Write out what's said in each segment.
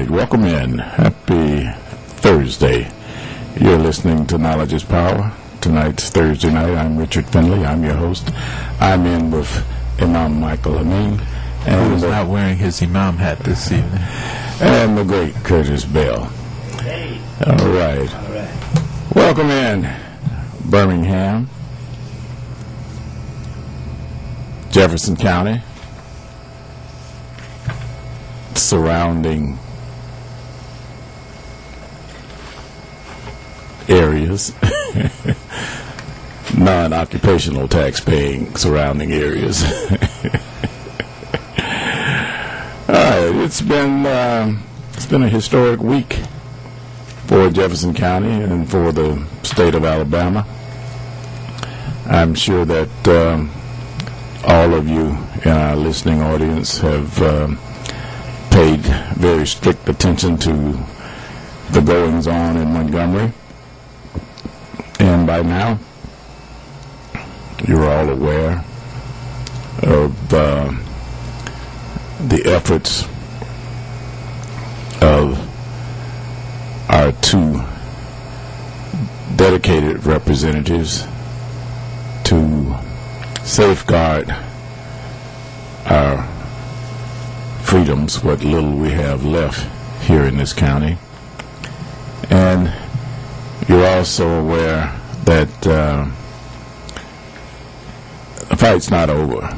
right, welcome in. Happy Thursday. You're listening to Knowledge is Power. Tonight's Thursday night. I'm Richard Finley. I'm your host. I'm in with Imam Michael Amin. And who's not wearing his Imam hat this evening. And the great Curtis Bell. Hey. All right. Welcome in, Birmingham, Jefferson County, surrounding areas, non-occupational tax-paying surrounding areas. All right, it's been a historic week for Jefferson County and for the state of Alabama. I'm sure that all of you in our listening audience have paid very strict attention to the goings-on in Montgomery. And by now, you're all aware of the efforts of our two dedicated representatives to safeguard our freedoms, what little we have left here in this county. And you're also aware that the fight's not over.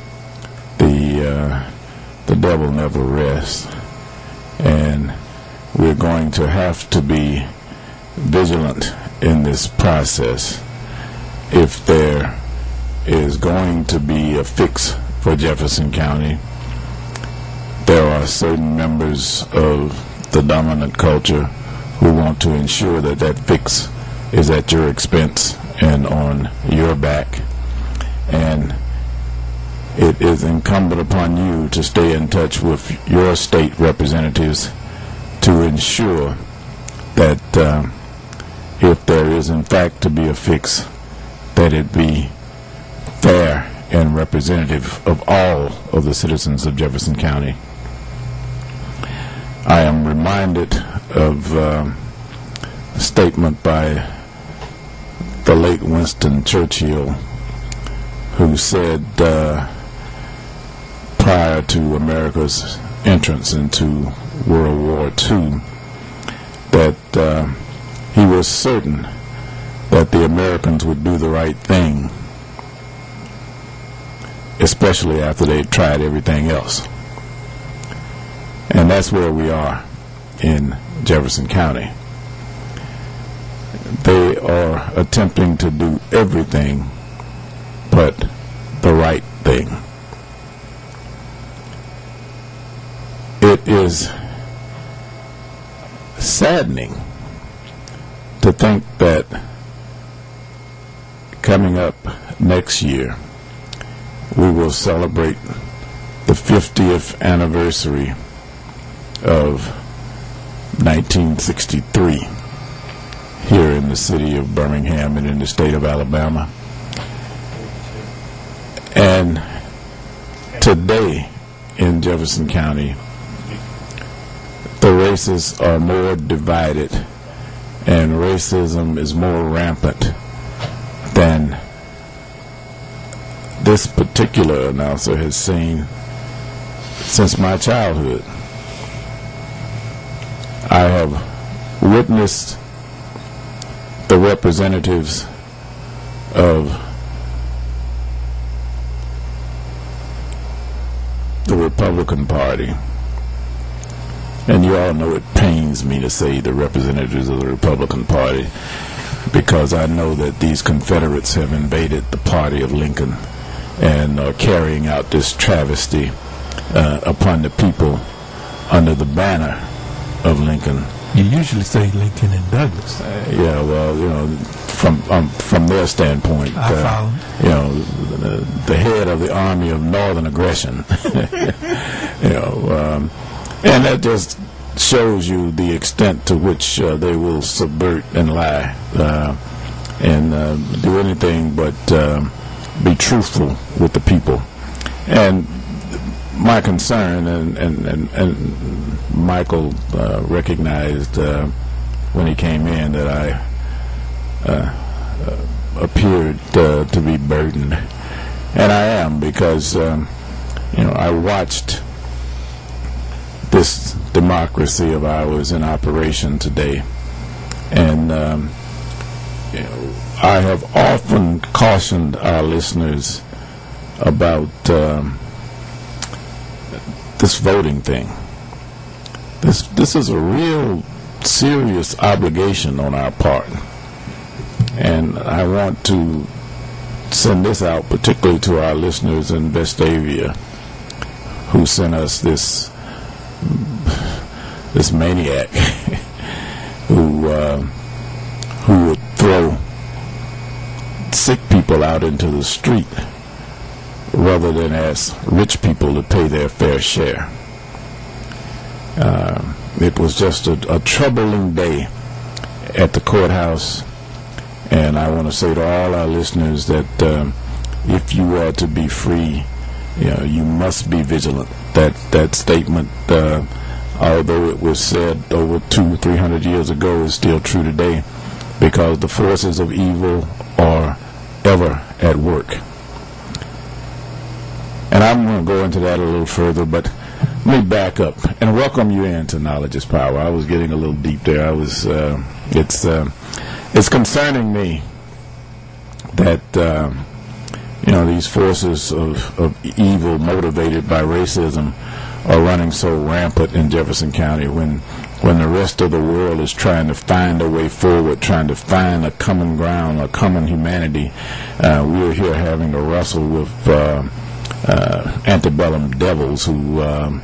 The devil never rests, and we're going to have to be vigilant in this process if there is going to be a fix for Jefferson County. There are certain members of the dominant culture who want to ensure that that fix is at your expense and on your back. And it is incumbent upon you to stay in touch with your state representatives to ensure that if there is in fact to be a fix, that it be fair and representative of all of the citizens of Jefferson County. I am reminded of a statement by the late Winston Churchill, who said prior to America's entrance into World War II that he was certain that the Americans would do the right thing, especially after they'd tried everything else. And that's where we are in Jefferson County. They are attempting to do everything but the right thing. It is saddening to think that coming up next year we will celebrate the 50th anniversary of 1963 here in the city of Birmingham and in the state of Alabama. And today in Jefferson County, the races are more divided and racism is more rampant than this particular announcer has seen since my childhood. I have witnessed the representatives of the Republican Party, and you all know it pains me to say the representatives of the Republican Party, because I know that these Confederates have invaded the party of Lincoln and are carrying out this travesty upon the people under the banner of Lincoln. You usually say Lincoln and Douglas. Yeah, well, you know, from their standpoint, I follow. You know, the head of the Army of Northern Aggression. You know, and that just shows you the extent to which they will subvert and lie and do anything but be truthful with the people. And my concern and Michael recognized when he came in that I appeared to be burdened, and I am, because I watched this democracy of ours in operation today, and I have often cautioned our listeners about this voting thing. This is a real serious obligation on our part, and I want to send this out particularly to our listeners in Vestavia, who sent us this maniac who would throw sick people out into the street rather than ask rich people to pay their fair share. It was just a troubling day at the courthouse, and I want to say to all our listeners that if you are to be free, you must be vigilant. That statement, although it was said over 200-300 years ago, is still true today, because the forces of evil are ever at work. And I'm going to go into that a little further, but let me back up and welcome you into Knowledge is Power. I was getting a little deep there. It's concerning me that these forces of evil motivated by racism are running so rampant in Jefferson County when the rest of the world is trying to find a way forward, trying to find a common ground, a common humanity. We're here having to wrestle with antebellum devils who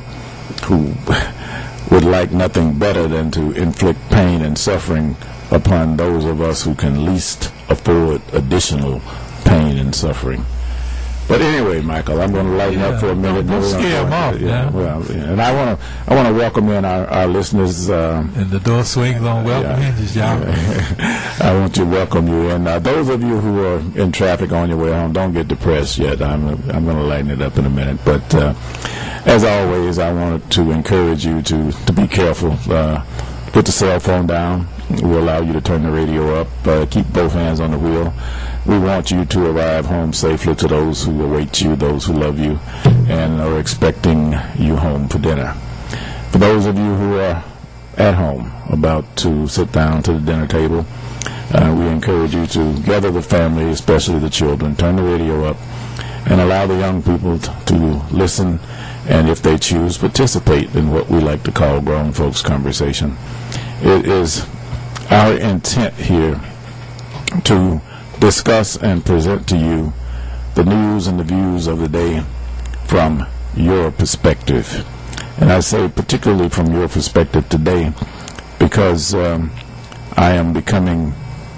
would like nothing better than to inflict pain and suffering upon those of us who can least afford additional pain and suffering. But anyway, Michael, I'm going to lighten up for a minute. Don't scare them off. And I want to welcome in our listeners. And the door swings on welcome hinges, y'all. I want to welcome you in. Those of you who are in traffic on your way home, don't get depressed yet. I'm going to lighten it up in a minute. But as always, I wanted to encourage you to be careful. Put the cell phone down. We'll allow you to turn the radio up. Keep both hands on the wheel. We want you to arrive home safely to those who await you, those who love you, and are expecting you home for dinner. For those of you who are at home, about to sit down to the dinner table, we encourage you to gather the family, especially the children, turn the radio up, and allow the young people to listen, and if they choose, participate in what we like to call grown folks conversation. It is our intent here to discuss and present to you the news and the views of the day from your perspective. And I say particularly from your perspective today because I am becoming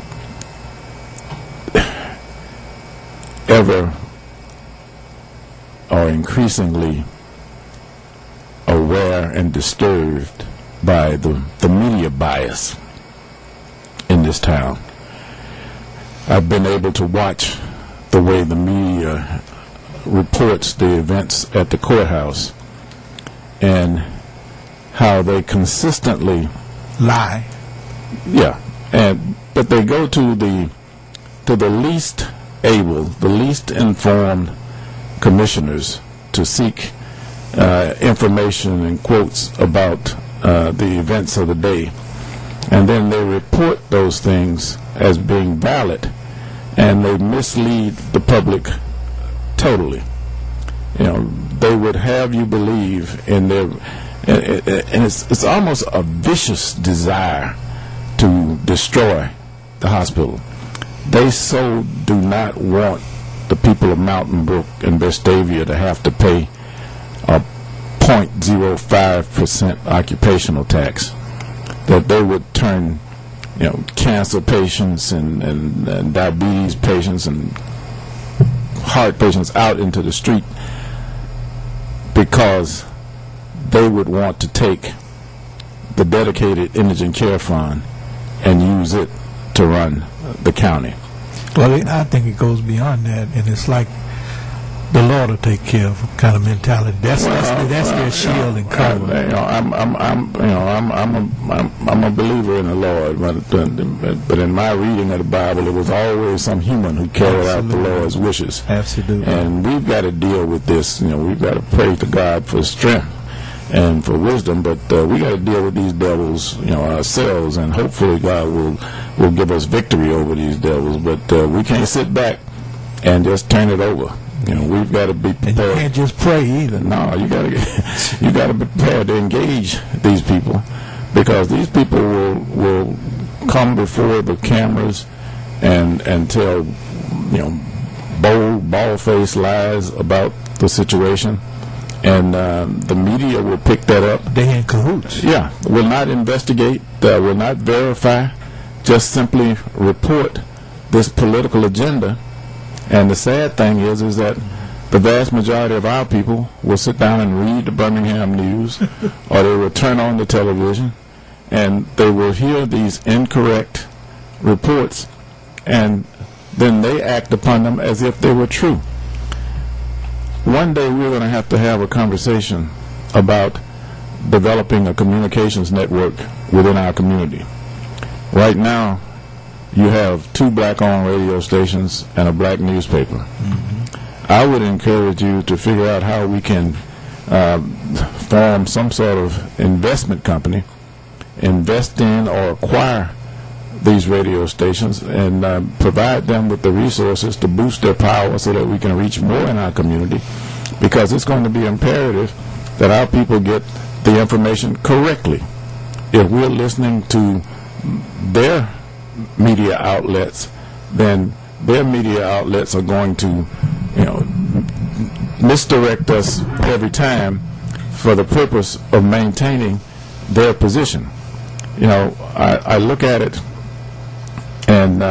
ever or increasingly aware and disturbed by the media bias in this town. I've been able to watch the way the media reports the events at the courthouse and how they consistently lie. Yeah, but they go to the least able, the least informed commissioners to seek information and quotes about the events of the day, and then they report those things as being valid, and they mislead the public totally. They would have you believe in their, and it's almost a vicious desire to destroy the hospital. They so do not want the people of Mountain Brook and Vestavia to have to pay a 0.05% occupational tax, that they would turn cancer patients and diabetes patients and heart patients out into the street because they would want to take the dedicated indigent care fund and use it to run the county. Well, I think it goes beyond that, and it's like The Lord will take care of kind of mentality. That's their shield and cover. I'm a believer in the Lord, but in my reading of the Bible, it was always some human who carried out the Lord's wishes. Absolutely. And we've got to deal with this. We've got to pray to God for strength and for wisdom, but we got to deal with these devils, ourselves, and hopefully God will give us victory over these devils. But we can't sit back and just turn it over. We've got to be prepared. And you can't just pray either. No, you got to be prepared to engage these people, because these people will come before the cameras and tell bold, bald-faced lies about the situation, and the media will pick that up. They in cahoots. Yeah, will not investigate, will not verify, just simply report this political agenda. And the sad thing is that the vast majority of our people will sit down and read the Birmingham News, or they will turn on the television, and they will hear these incorrect reports, and then they act upon them as if they were true. One day we're going to have a conversation about developing a communications network within our community. Right now, you have 2 black-owned radio stations and a black newspaper. Mm-hmm. I would encourage you to figure out how we can form some sort of investment company, invest in or acquire these radio stations, and provide them with the resources to boost their power so that we can reach more in our community, because it's going to be imperative that our people get the information correctly. If we're listening to their media outlets, then their media outlets are going to misdirect us every time for the purpose of maintaining their position. I look at it, and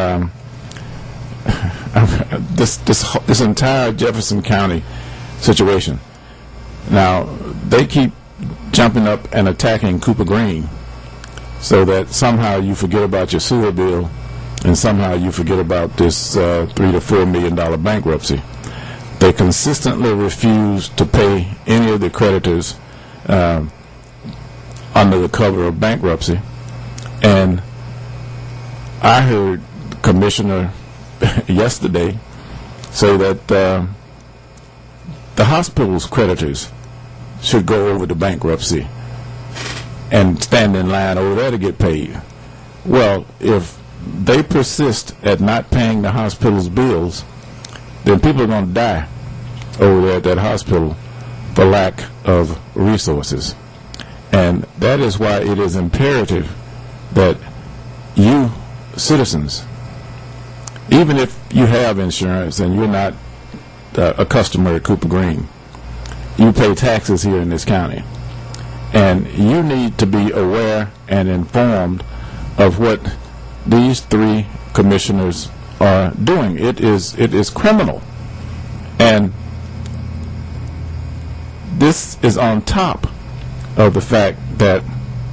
this entire Jefferson County situation, now they keep jumping up and attacking Cooper Green, so that somehow you forget about your sewer bill, and somehow you forget about this $3 to $4 million bankruptcy. They consistently refuse to pay any of the creditors under the cover of bankruptcy. And I heard the commissioner yesterday say that the hospital's creditors should go over to bankruptcy and stand in line over there to get paid. Well, if they persist at not paying the hospital's bills, then people are going to die over there at that hospital for lack of resources. And that is why it is imperative that you, citizens, even if you have insurance and you're not a customer at Cooper Green, you pay taxes here in this county. And you need to be aware and informed of what these 3 commissioners are doing. It is criminal. And this is on top of the fact that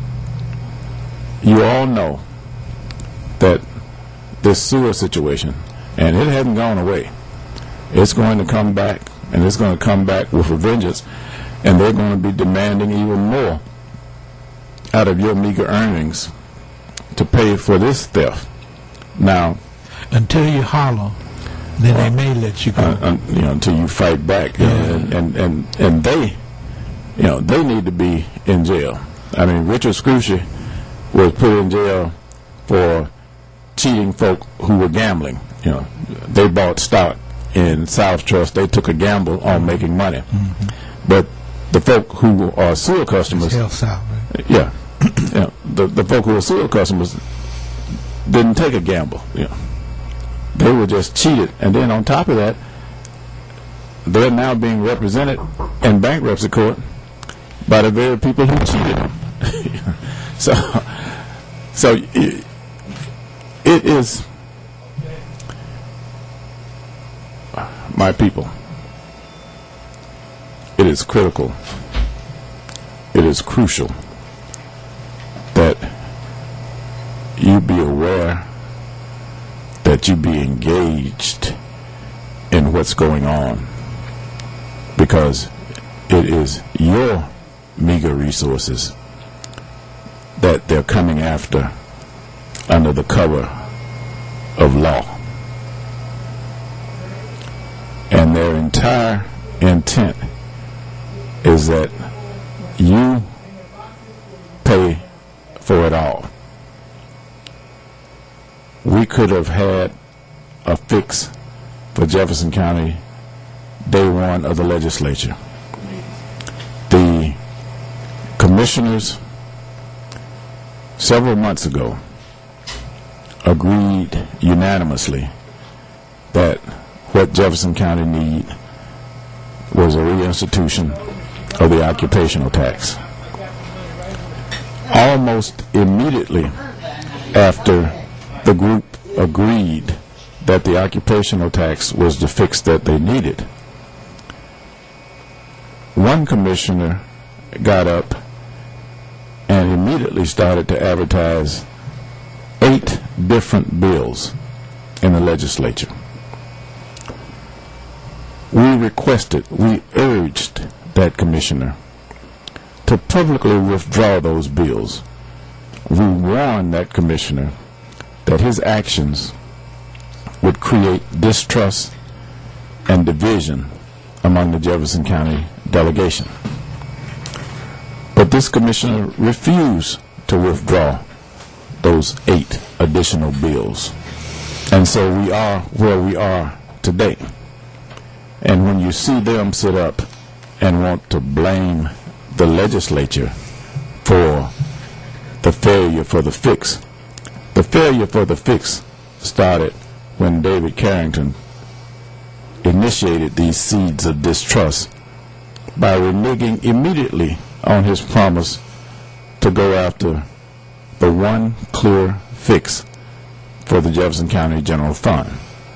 you all know that this sewer situation, and it hasn't gone away, it's going to come back, and it's going to come back with a vengeance. And they're going to be demanding even more out of your meager earnings to pay for this theft. Now, until you holler, then they may let you go. Until you fight back, and they need to be in jail. I mean, Richard Scrushy was put in jail for cheating folk who were gambling. They bought stock in South Trust. They took a gamble on making money, but the folk who are sewer customers, the folk who are sewer customers didn't take a gamble. They were just cheated, and then on top of that, they're now being represented in bankruptcy court by the very people who cheated them. So it is, my people, it is critical, it is crucial that you be aware, that you be engaged in what's going on. because it is your meager resources that they're coming after under the cover of law. And their entire intent is that you pay for it all. We could have had a fix for Jefferson County day one of the legislature. The commissioners several months ago agreed unanimously that what Jefferson County need was a reinstitution of the occupational tax. Almost immediately after the group agreed that the occupational tax was the fix that they needed, one commissioner got up and immediately started to advertise 8 different bills in the legislature. We urged that commissioner to publicly withdraw those bills. We warned that commissioner that his actions would create distrust and division among the Jefferson County delegation. But this commissioner refused to withdraw those 8 additional bills. And so we are where we are today. And when you see them sit up and want to blame the legislature for the failure for the fix started when David Carrington initiated these seeds of distrust by reneging immediately on his promise to go after the one clear fix for the Jefferson County General Fund.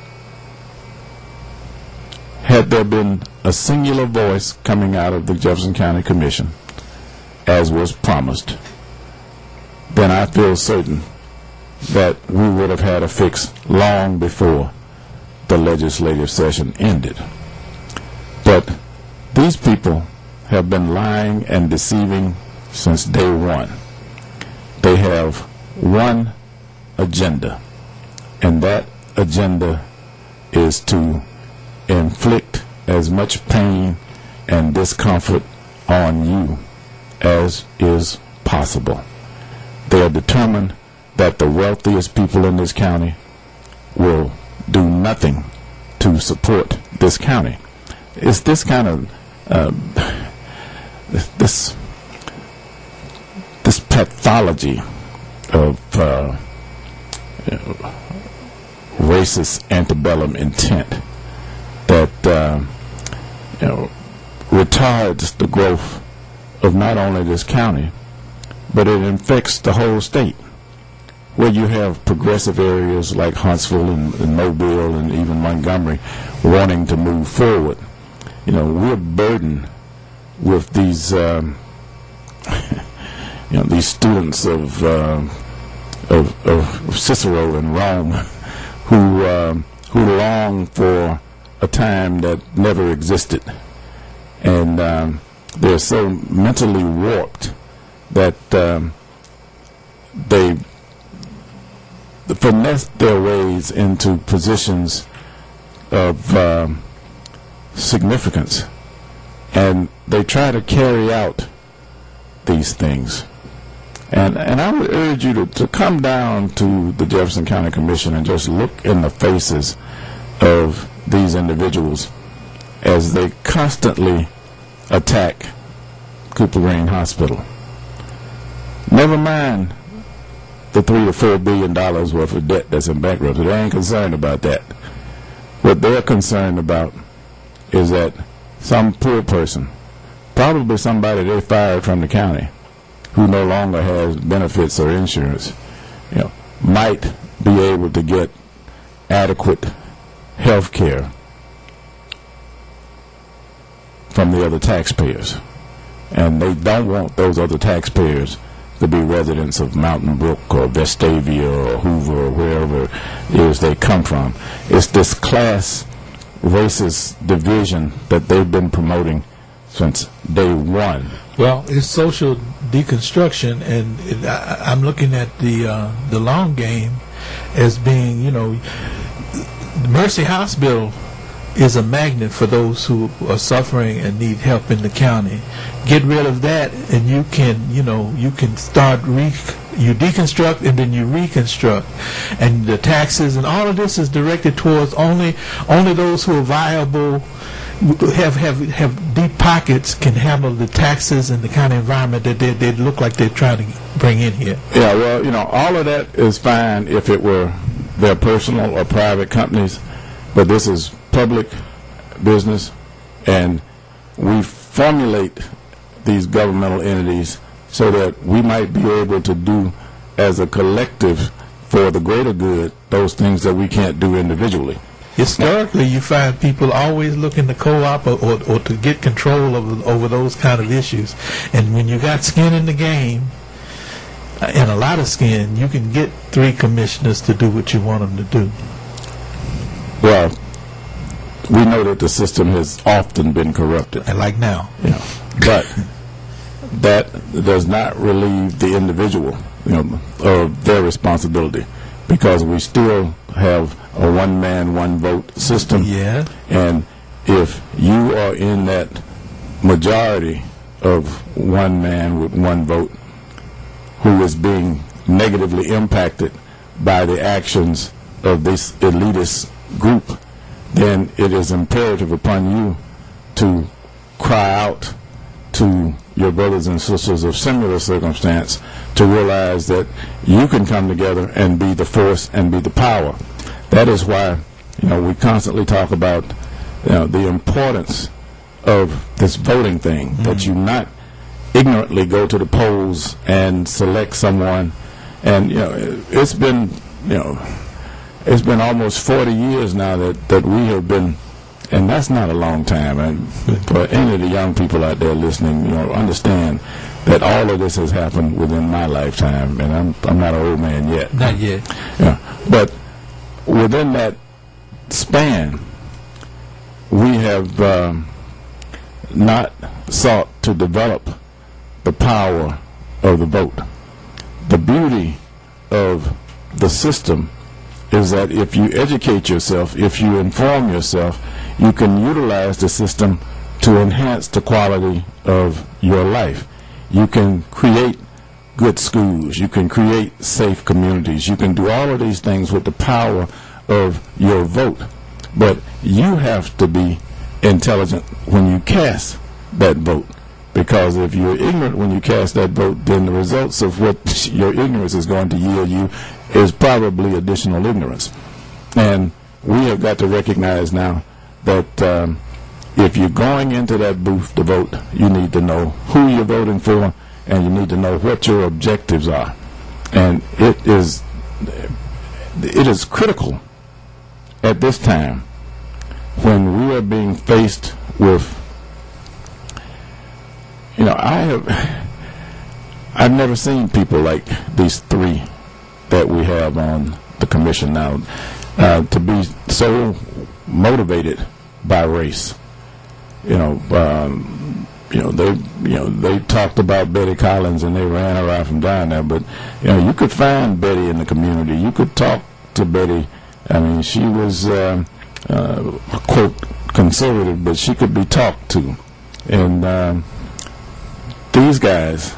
Had there been a singular voice coming out of the Jefferson County Commission, as was promised, then I feel certain that we would have had a fix long before the legislative session ended. But these people have been lying and deceiving since day one. They have one agenda, and that agenda is to inflict as much pain and discomfort on you as is possible. They are determined that the wealthiest people in this county will do nothing to support this county. It's this kind of this pathology of racist antebellum intent that retards the growth of not only this county, but it infects the whole state, where you have progressive areas like Huntsville and Mobile and even Montgomery wanting to move forward. We're burdened with these these students of Cicero and Rome who long for a time that never existed, and they're so mentally warped that they finesse their ways into positions of significance, and they try to carry out these things. And I would urge you to come down to the Jefferson County Commission and just look in the faces of these individuals as they constantly attack Cooper Green Hospital. Never mind the $3 to $4 billion worth of debt that's in bankruptcy. They ain't concerned about that. What they're concerned about is that some poor person, probably somebody they fired from the county, who no longer has benefits or insurance, might be able to get adequate health care from the other taxpayers. And they don't want those other taxpayers to be residents of Mountain Brook or Vestavia or Hoover or wherever it is they come from. It's this class racist division that they've been promoting since day one. Well, it's social deconstruction, and I'm looking at the long game as being, the Mercy Hospital is a magnet for those who are suffering and need help in the county. Get rid of that, and you can start you deconstruct and then you reconstruct, and the taxes and all of this is directed towards only those who are viable, have deep pockets, can handle the taxes and the kind of environment that they look like they're trying to bring in here. Yeah, well, all of that is fine if it were their personal or private companies, but this is public business, and we formulate these governmental entities so that we might be able to do as a collective for the greater good those things that we can't do individually. Historically, you find people always looking to co-op or to get control over those kind of issues. And when you got skin in the game, and a lot of skin, you can get 3 commissioners to do what you want them to do. Well, we know that the system has often been corrupted. And like now. But that does not relieve the individual of their responsibility, because we still have a one-man, one-vote system. Yeah. And if you are in that majority of one man with one vote who is being negatively impacted by the actions of this elitist group, then it is imperative upon you to cry out to your brothers and sisters of similar circumstance to realize that you can come together and be the force and be the power. That is why, we constantly talk about, the importance of this voting thing, that you not ignorantly go to the polls and select someone. And, it's been almost 40 years now that we have been, and that's not a long time. And for any of the young people out there listening, understand that all of this has happened within my lifetime, and I'm not an old man yet. Not yet. Yeah, but within that span, we have not sought to develop the power of the vote. The beauty of the system is that if you educate yourself, if you inform yourself, you can utilize the system to enhance the quality of your life. You can create good schools. You can create safe communities. You can do all of these things with the power of your vote. But you have to be intelligent when you cast that vote. Because if you're ignorant when you cast that vote, then the results of what your ignorance is going to yield you is probably additional ignorance. And we have got to recognize now that if you're going into that booth to vote, you need to know who you're voting for, and you need to know what your objectives are. And it is critical at this time when we are being faced with, I've never seen people like these 3 that we have on the commission now to be so motivated by race. They talked about Betty Collins and they ran her out from down there, but you could find Betty in the community. You could talk to Betty. I mean, she was quote conservative, but she could be talked to. And these guys,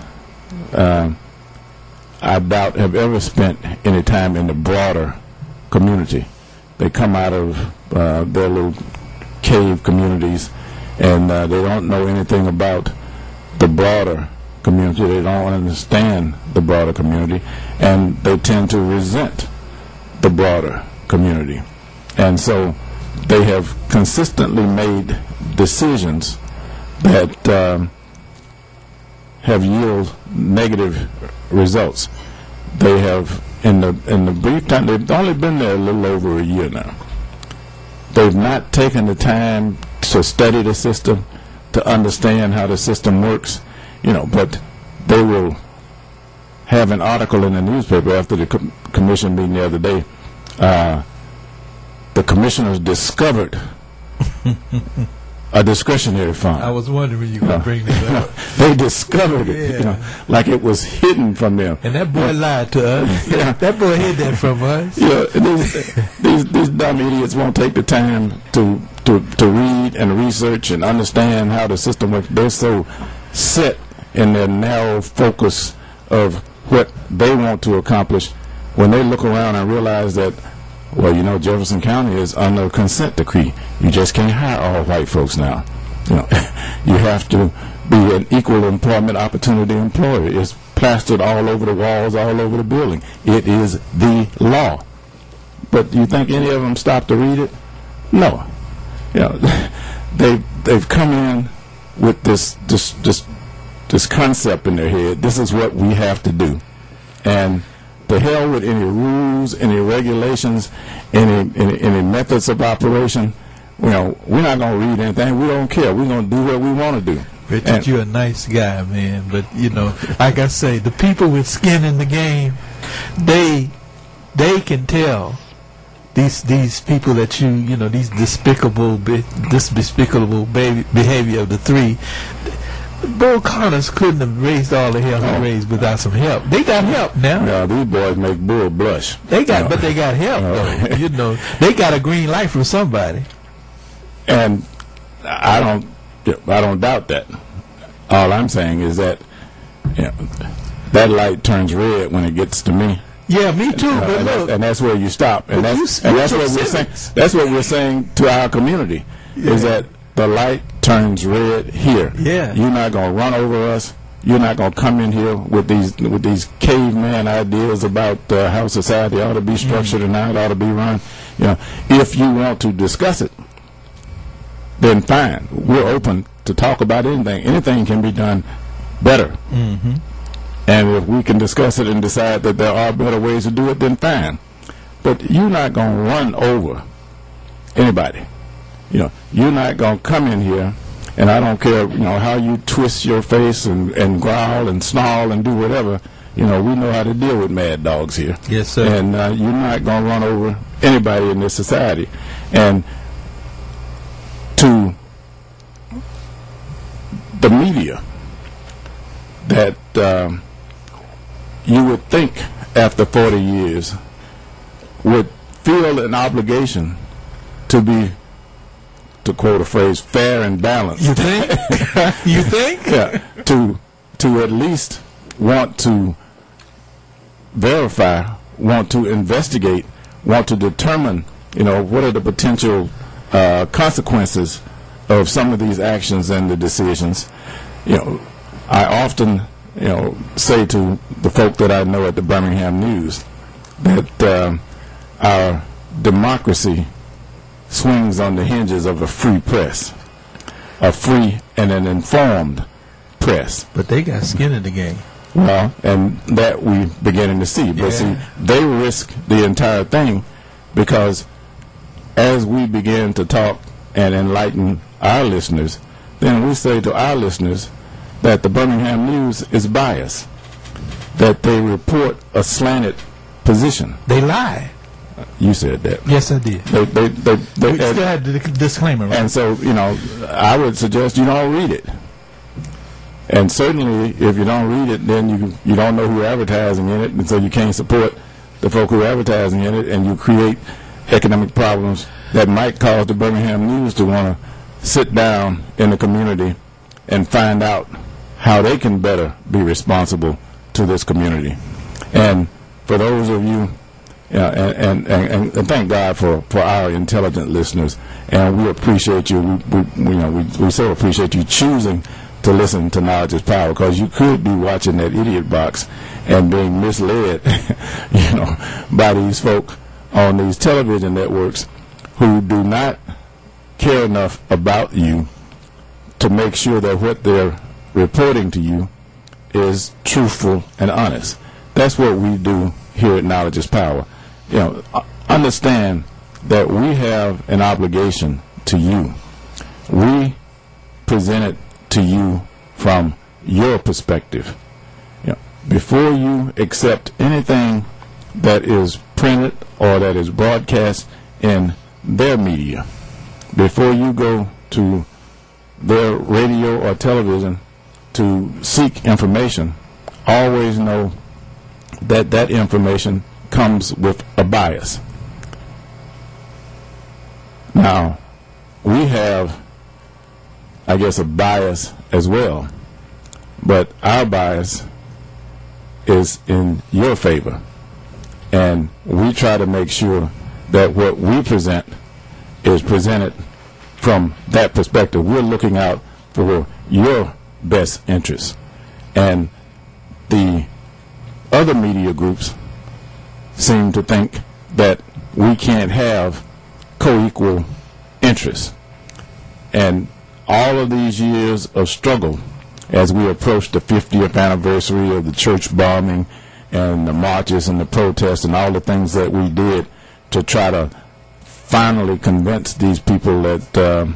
I doubt have ever spent any time in the broader community. They come out of their little cave communities, and they don't know anything about the broader community. They don't understand the broader community, and they tend to resent the broader community. And so they have consistently made decisions that have yielded negative results. They have, in the brief time, they've only been there a little over a year now. They've not taken the time to study the system, to understand how the system works, but they will have an article in the newspaper after the commission meeting the other day. The commissioners discovered a discretionary fund. I was wondering you were going to bring that up. They discovered it, Yeah. like it was hidden from them. And that boy lied to us. That boy hid that from us. These dumb idiots won't take the time to read and research and understand how the system works. They're so set in their narrow focus of what they want to accomplish. When they look around and realize that, well, Jefferson County is under a consent decree. You just can't hire all white folks now. You have to be an equal employment opportunity employer. It's plastered all over the walls, all over the building. It is the law. But you think any of them stopped to read it? No. They've come in with this concept in their head. This is what we have to do, and to hell with any rules, any regulations, any methods of operation. We're not going to read anything. We don't care. We're going to do what we want to do. Richard, you're a nice guy, man. But like I say, the people with skin in the game, they can tell these people that these despicable behavior of the three. Bull Connors couldn't have raised all the hell he raised without some help. They got help now. Yeah, these boys make Bull blush. But they got help though. They got a green light from somebody. And I don't doubt that. All I'm saying is that that light turns red when it gets to me. Yeah, me too. But look, and that's where you stop. And that's what we're saying. That's what we're saying to our community is that the light turns red here. Yeah. You're not going to run over us. You're not going to come in here with these caveman ideas about how society ought to be structured and how it ought to be run. If you want to discuss it, then fine. We're open to talk about anything. Anything can be done better. Mm-hmm. And if we can discuss it and decide that there are better ways to do it, then fine. But you're not going to run over anybody. You're not going to come in here, and I don't care, how you twist your face and growl and snarl and do whatever. We know how to deal with mad dogs here. Yes, sir. And you're not going to run over anybody in this society. And to the media, that you would think after 40 years would feel an obligation to be, to quote a phrase, fair and balanced. You think? You think? Yeah. To at least want to verify, want to investigate, want to determine, what are the potential consequences of some of these actions and the decisions. I often, say to the folk that I know at the Birmingham News that our democracy swings on the hinges of a free press, a free and an informed press. But they got skin in the game. Well, and that we're beginning to see. But see, they risk the entire thing because as we begin to talk and enlighten our listeners, then we say to our listeners that the Birmingham News is biased, that they report a slanted position. They lie. You said that. Yes, I did. They still had the disclaimer, right? And so, I would suggest you don't read it. And certainly, if you don't read it, then you don't know who's advertising in it, and so you can't support the folk who are advertising in it, and you create economic problems that might cause the Birmingham News to want to sit down in the community and find out how they can better be responsible to this community. And for those of you, and thank God for our intelligent listeners, and we appreciate you. We so appreciate you choosing to listen to Knowledge is Power, because you could be watching that idiot box and being misled, by these folk on these television networks who do not care enough about you to make sure that what they're reporting to you is truthful and honest. That's what we do here at Knowledge is Power. Understand that we have an obligation to you. We present it to you from your perspective. Before you accept anything that is printed or that is broadcast in their media, before you go to their radio or television to seek information, always know that that information comes with a bias. Now, we have, I guess, a bias as well, but our bias is in your favor, and we try to make sure that what we present is presented from that perspective. We're looking out for your best interests, and the other media groups seem to think that we can't have co-equal interests. And all of these years of struggle, as we approach the 50th anniversary of the church bombing and the marches and the protests and all the things that we did to try to finally convince these people that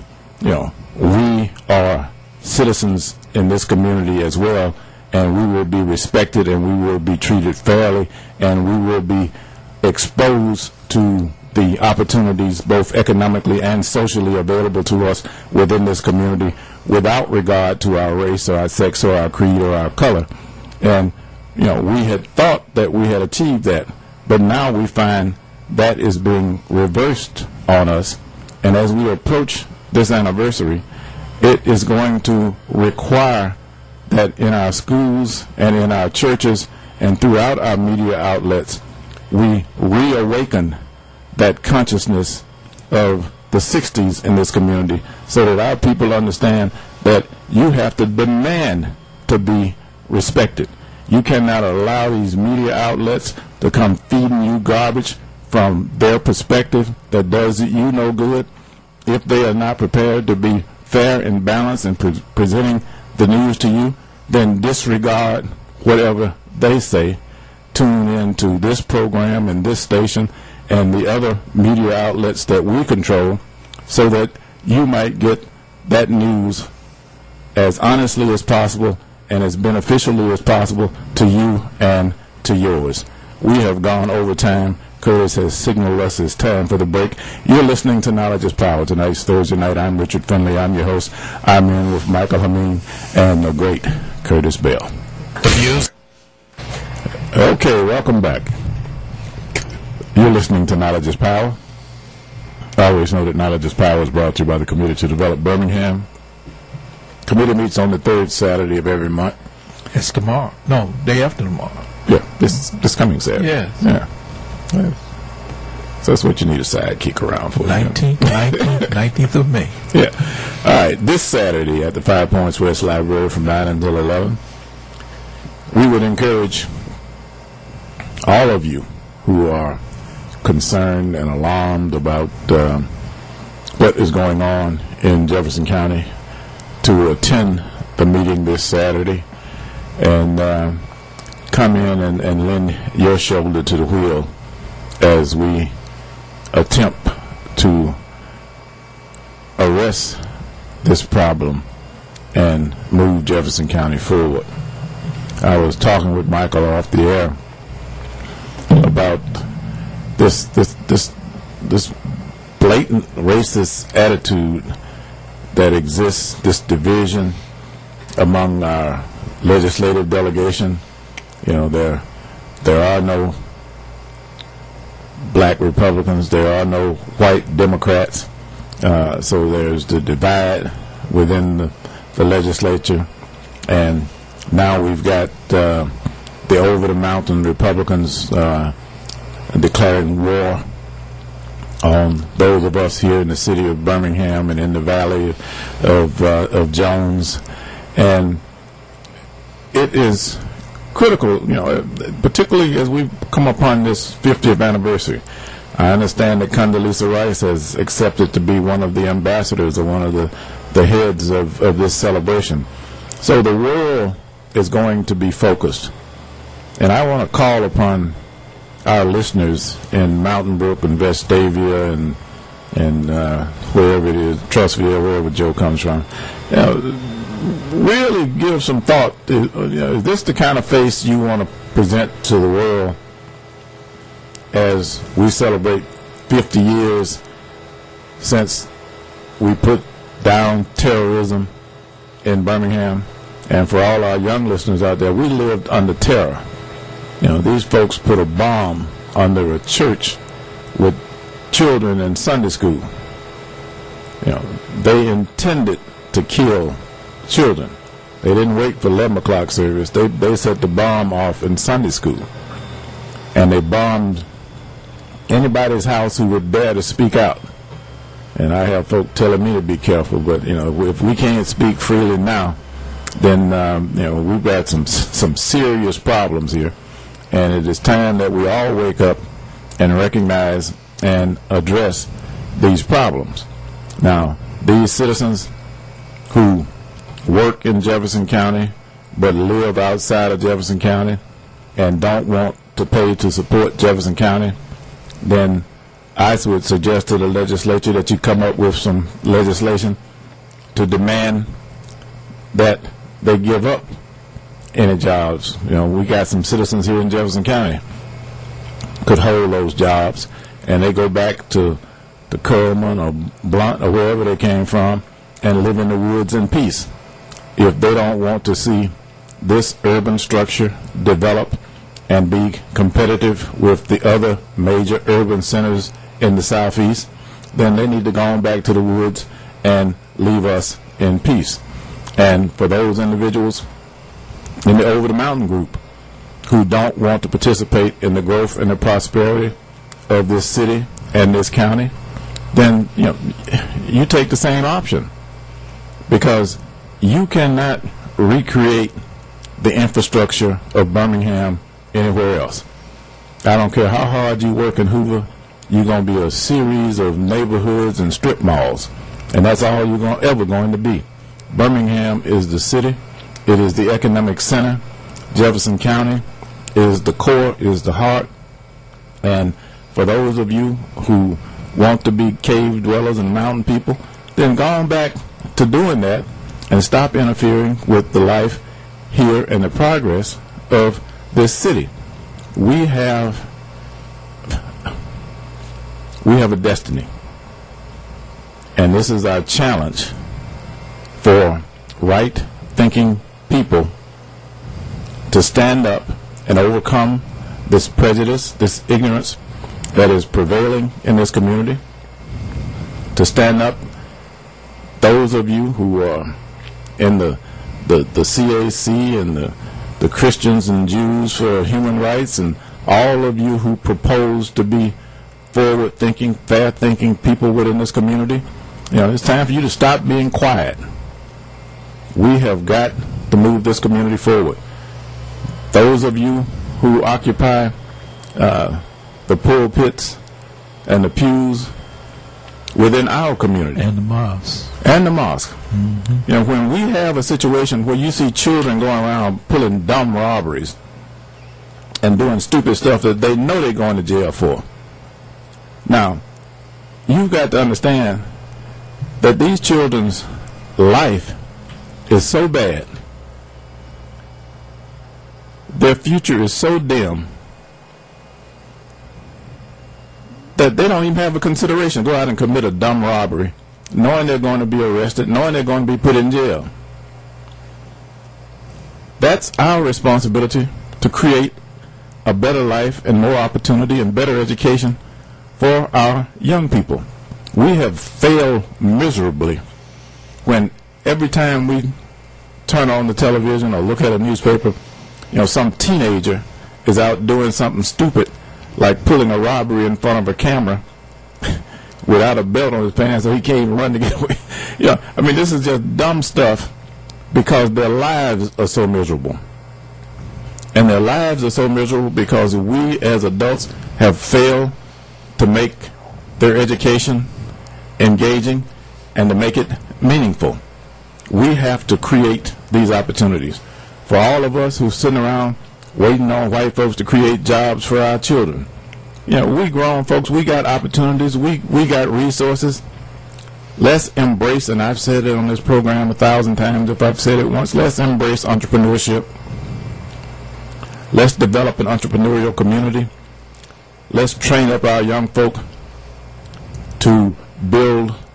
we are citizens in this community as well, and we will be respected and we will be treated fairly, and we will be exposed to the opportunities both economically and socially available to us within this community without regard to our race or our sex or our creed or our color. And we had thought that we had achieved that, but now we find that is being reversed on us. And as we approach this anniversary, it is going to require that in our schools and in our churches and throughout our media outlets, we reawaken that consciousness of the 60s in this community, so that our people understand that you have to demand to be respected. You cannot allow these media outlets to come feeding you garbage from their perspective that does you no good. If they are not prepared to be fair and balanced in presenting the news to you, then disregard whatever they say. Tune into this program and this station and the other media outlets that we control, so that you might get that news as honestly as possible and as beneficially as possible to you and to yours. We have gone over time. Curtis has signaled us it's time for the break. You're listening to Knowledge is Power. Tonight's Thursday night. I'm Richard Finley. I'm your host. I'm in with Michael Hameen and the great Curtis Bell. Okay, welcome back. You're listening to Knowledge is Power. I always know that Knowledge is Power is brought to you by the Committee to Develop Birmingham. Committee meets on the third Saturday of every month. It's tomorrow. No, day after tomorrow. Yeah, this coming Saturday. Yes. Yeah. So that's what you need a sidekick around for. 19th of May. Yeah. All right, this Saturday at the 5 Points West Library from 9 until 11, we would encourage all of you who are concerned and alarmed about what is going on in Jefferson County to attend the meeting this Saturday and come in and lend your shoulder to the wheel as we attempt to arrest this problem and move Jefferson County forward. I was talking with Michael off the air about this blatant racist attitude that exists, this division among our legislative delegation. There are no black Republicans, there are no white Democrats, so there's the divide within the legislature, and now we've got the over-the-mountain Republicans declaring war on those of us here in the city of Birmingham and in the valley of Jones. And it is critical, particularly as we come upon this 50th anniversary. I understand that Condoleezza Rice has accepted to be one of the ambassadors or one of the heads of this celebration. So the world is going to be focused. And I want to call upon our listeners in Mountain Brook and Vestavia and wherever it is, Trussville, wherever Joe comes from, really give some thought. Is this the kind of face you want to present to the world as we celebrate 50 years since we put down terrorism in Birmingham. And for all our young listeners out there, we lived under terror. You know, these folks put a bomb under a church with children in Sunday school. You know, they intended to kill children. They didn't wait for 11 o'clock service. They set the bomb off in Sunday school. And they bombed anybody's house who would dare to speak out. And I have folk telling me to be careful, but, you know, if we can't speak freely now, then, you know, we've got some serious problems here. And it is time that we all wake up and recognize and address these problems. Now, these citizens who work in Jefferson County but live outside of Jefferson County and don't want to pay to support Jefferson County, then I would suggest to the legislature that you come up with some legislation to demand that they give up any jobs. You know, we got some citizens here in Jefferson County could hold those jobs, and they go back to Coleman or Blunt or wherever they came from and live in the woods in peace. If they don't want to see this urban structure develop and be competitive with the other major urban centers in the Southeast, then they need to go on back to the woods and leave us in peace. And for those individuals in the Over the Mountain group who don't want to participate in the growth and the prosperity of this city and this county, then, you know, you take the same option, because you cannot recreate the infrastructure of Birmingham anywhere else. I don't care how hard you work in Hoover, you're going to be a series of neighborhoods and strip malls, and that's all you're ever going to be. Birmingham is the city. It is the economic center. Jefferson County is the core, is the heart. And for those of you who want to be cave dwellers and mountain people, then go on back to doing that and stop interfering with the life here and the progress of this city. We have a destiny, and this is our challenge for right-thinking people to stand up and overcome this prejudice, this ignorance that is prevailing in this community, to stand up, those of you who are in the CAC and the Christians and Jews for Human Rights, and all of you who propose to be forward-thinking, fair-thinking people within this community. You know, it's time for you to stop being quiet. We have got to move this community forward. Those of you who occupy the pulpits and the pews within our community. And the mosque. And the mosque. Mm-hmm. You know, when we have a situation where you see children going around pulling dumb robberies and doing stupid stuff that they know they're going to jail for. Now, you've got to understand that these children's life is so bad, their future is so dim, that they don't even have a consideration to go out and commit a dumb robbery, knowing they're going to be arrested, knowing they're going to be put in jail. That's our responsibility, to create a better life and more opportunity and better education for our young people. We have failed miserably when every time we turn on the television or look at a newspaper, you know, some teenager is out doing something stupid like pulling a robbery in front of a camera without a belt on his pants so he can't even run to get away. Yeah, I mean, this is just dumb stuff because their lives are so miserable. And their lives are so miserable because we as adults have failed to make their education engaging and to make it meaningful. We have to create these opportunities. For all of us who's sitting around waiting on white folks to create jobs for our children, you know, we grown folks, we got opportunities, we got resources. Let's embrace, and I've said it on this program 1,000 times if I've said it once, let's embrace entrepreneurship. Let's develop an entrepreneurial community. Let's train up our young folk to build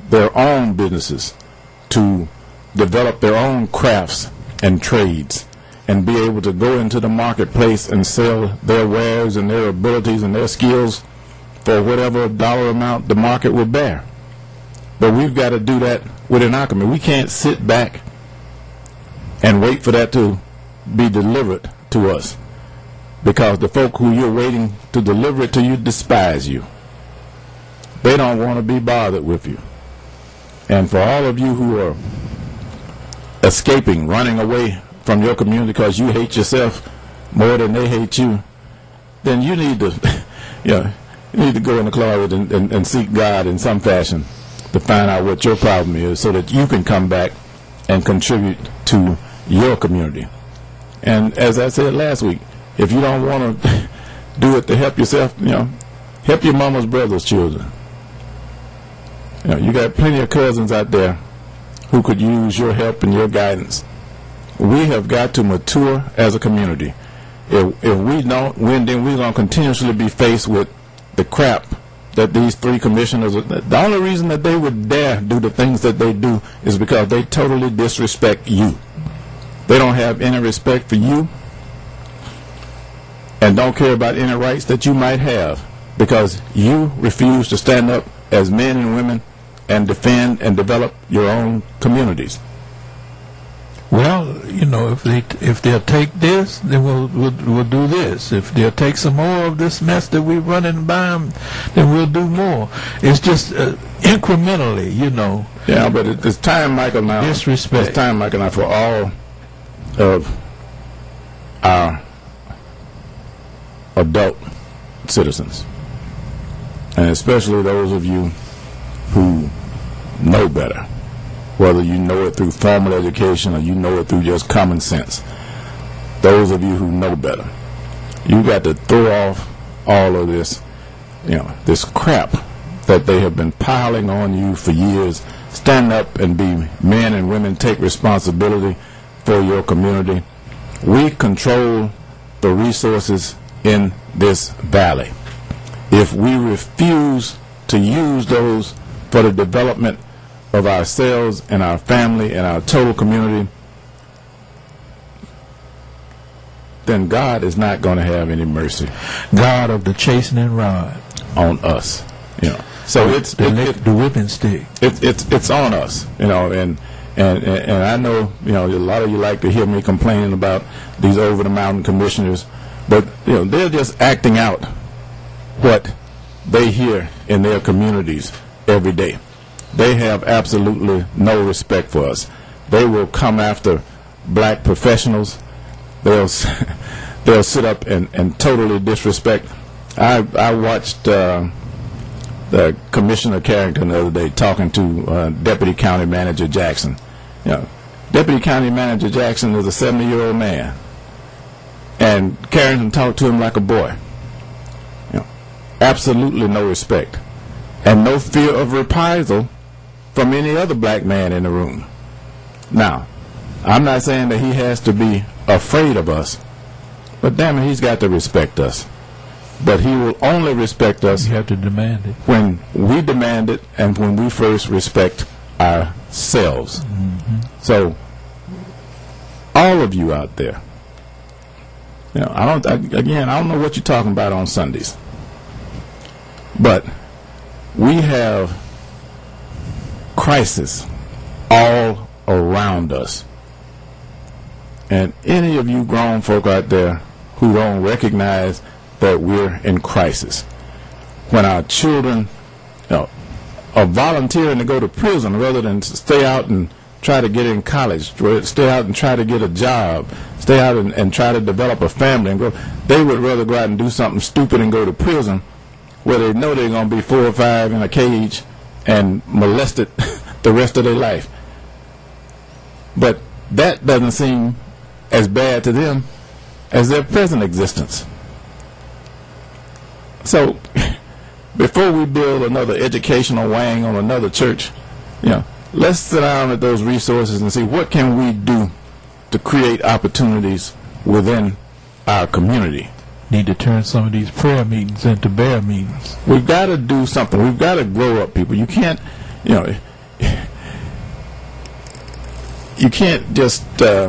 their own businesses, to develop their own crafts and trades, and be able to go into the marketplace and sell their wares and their abilities and their skills for whatever dollar amount the market will bear. But we've got to do that within our community. We can't sit back and wait for that to be delivered to us, because the folk who you're waiting to deliver it to you despise you. They don't want to be bothered with you. And for all of you who are escaping, running away from your community because you hate yourself more than they hate you, then you need to, you need to go in the closet and seek God in some fashion to find out what your problem is, so that you can come back and contribute to your community. And as I said last week, if you don't want to do it to help yourself, help your mama's brother's children. You got plenty of cousins out there who could use your help and your guidance. We have got to mature as a community. If we don't, then we're going to continuously be faced with the crap that these three commissioners, the only reason that they would dare do the things that they do is because they totally disrespect you. They don't have any respect for you and don't care about any rights that you might have, because you refuse to stand up as men and women and defend and develop your own communities. Well, if they'll take this, then we'll do this. If they'll take some more of this mess that we're running by them, then we'll do more. It's just incrementally, Yeah, but it's time, Michael, now. Disrespect. It's time, Michael, now, for all of our adult citizens, and especially those of you who know better, whether you know it through formal education or you know it through just common sense. Those of you who know better, you got to throw off all of this, this crap that they have been piling on you for years. Stand up and be men and women. Take responsibility for your community. We control the resources in this valley. If we refuse to use those for the development of ourselves and our family and our total community, then God is not going to have any mercy. God of the chastening rod on us, So it's the whipping stick. It's on us, and I know a lot of you like to hear me complaining about these over the mountain commissioners, but they're just acting out what they hear in their communities every day. They have absolutely no respect for us. They will come after black professionals. They'll sit up and totally disrespect. I watched the Commissioner Carrington the other day talking to Deputy County Manager Jackson. Deputy County Manager Jackson is a 70-year-old man, and Carrington talked to him like a boy. Absolutely no respect, and no fear of reprisal from any other black man in the room. Now, I'm not saying that he has to be afraid of us, but damn it, he's got to respect us. But he will only respect us. You have to demand it. When we demand it, and when we first respect ourselves. Mm-hmm. So, all of you out there, I don't know what you're talking about on Sundays, but we have crisis all around us. And any of you grown folk out there who don't recognize that we're in crisis, when our children are volunteering to go to prison rather than to stay out and try to get in college, stay out and try to get a job, stay out and try to develop a family and go, they would rather go out and do something stupid and go to prison, where they know they're going to be 4 or 5 in a cage and molested the rest of their life. But that doesn't seem as bad to them as their present existence. So, before we build another educational wing on another church, let's sit down at those resources and see what can we do to create opportunities within our community. Need to turn some of these prayer meetings into bear meetings. We've got to do something. We've got to grow up, people. You can't, you can't just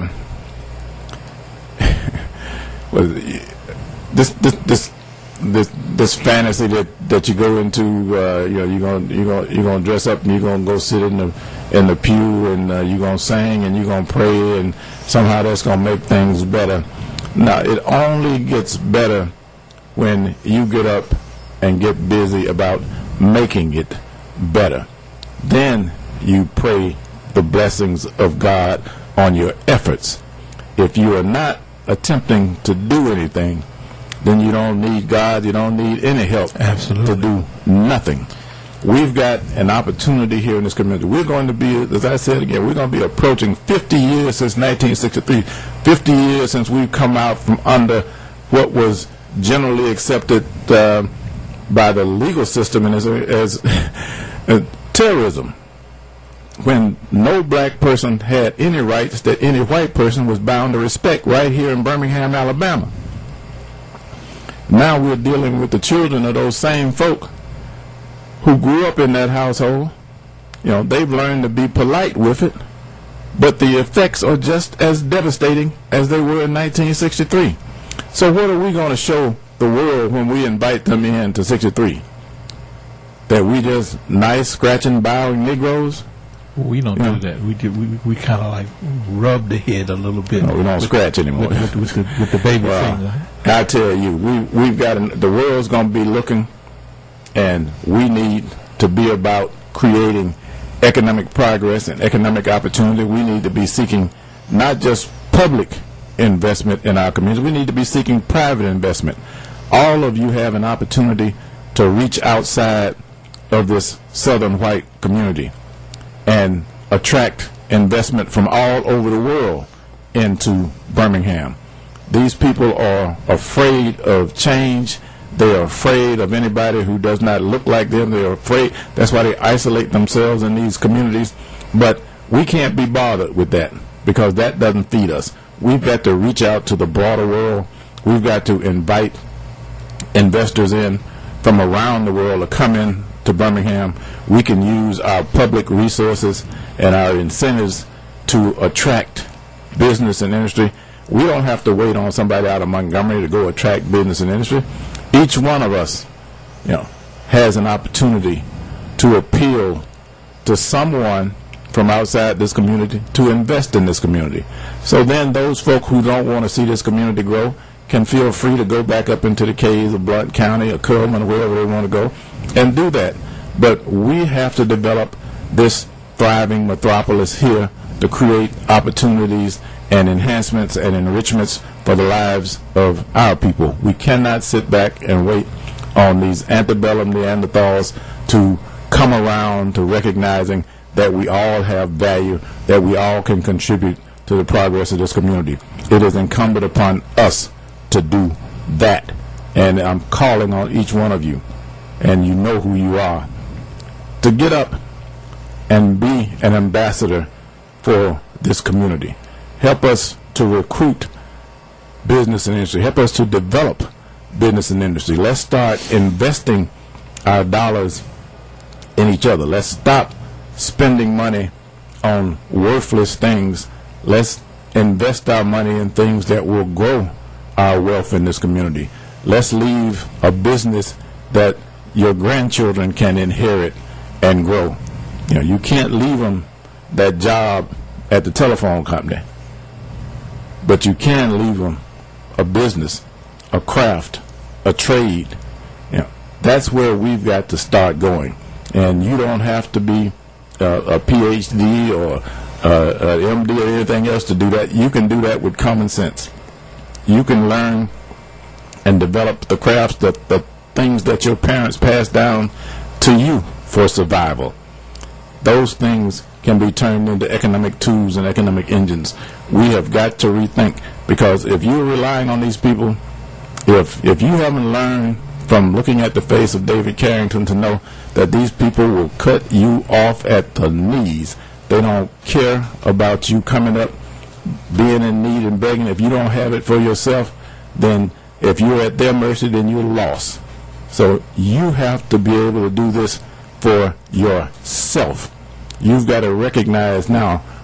this fantasy that you go into. You're gonna dress up and you're gonna go sit in the pew and you're gonna sing and you're gonna pray and somehow that's gonna make things better. No, it only gets better when you get up and get busy about making it better. Then you pray the blessings of God on your efforts. If you are not attempting to do anything, then you don't need God, you don't need any help. Absolutely. To do nothing. We've got an opportunity here in this community. We're going to be, as I said again, we're going to be approaching 50 years since 1963, 50 years since we've come out from under what was generally accepted by the legal system and as terrorism, when no black person had any rights that any white person was bound to respect, right here in Birmingham, Alabama. Now we're dealing with the children of those same folk who grew up in that household. They've learned to be polite with it, but the effects are just as devastating as they were in 1963. So what are we going to show the world when we invite them in to 63? That we just nice, scratching, bowing Negroes? We don't do that. We kind of like rub the head a little bit. No, we don't scratch anymore. With the baby finger. I tell you, we've got the world's going to be looking, and we need to be about creating economic progress and economic opportunity. We need to be seeking not just public investment in our community. We need to be seeking private investment. All of you have an opportunity to reach outside of this southern white community and attract investment from all over the world into Birmingham. These people are afraid of change. They are afraid of anybody who does not look like them. They are afraid. That's why they isolate themselves in these communities. But we can't be bothered with that because that doesn't feed us. We've got to reach out to the broader world. We've got to invite investors in from around the world to come in to Birmingham. We can use our public resources and our incentives to attract business and industry. We don't have to wait on somebody out of Montgomery to go attract business and industry. Each one of us, has an opportunity to appeal to someone from outside this community to invest in this community. So then those folk who don't want to see this community grow can feel free to go back up into the caves of Blount County or Cullman or wherever they want to go and do that. But we have to develop this thriving metropolis here to create opportunities and enhancements and enrichments for the lives of our people. We cannot sit back and wait on these antebellum Neanderthals to come around to recognizing that we all have value, that we all can contribute to the progress of this community. It is incumbent upon us to do that. And I'm calling on each one of you, and you know who you are, to get up and be an ambassador for this community. Help us to recruit business and industry. Help us to develop business and industry. Let's start investing our dollars in each other. Let's stop spending money on worthless things. Let's invest our money in things that will grow our wealth in this community. Let's leave a business that your grandchildren can inherit and grow. You can't leave them that job at the telephone company, but you can leave them a business, a craft, a trade. That's where we've got to start going. And you don't have to be a PhD or an MD or anything else to do that. You can do that with common sense. You can learn and develop the crafts, the things that your parents passed down to you for survival. Those things can be turned into economic tools and economic engines. We have got to rethink, because if you're relying on these people, if you haven't learned from looking at the face of David Carrington to know that these people will cut you off at the knees. They don't care about you coming up, being in need and begging. If you don't have it for yourself, then if you're at their mercy, then you're lost. So you have to be able to do this for yourself. You've got to recognize now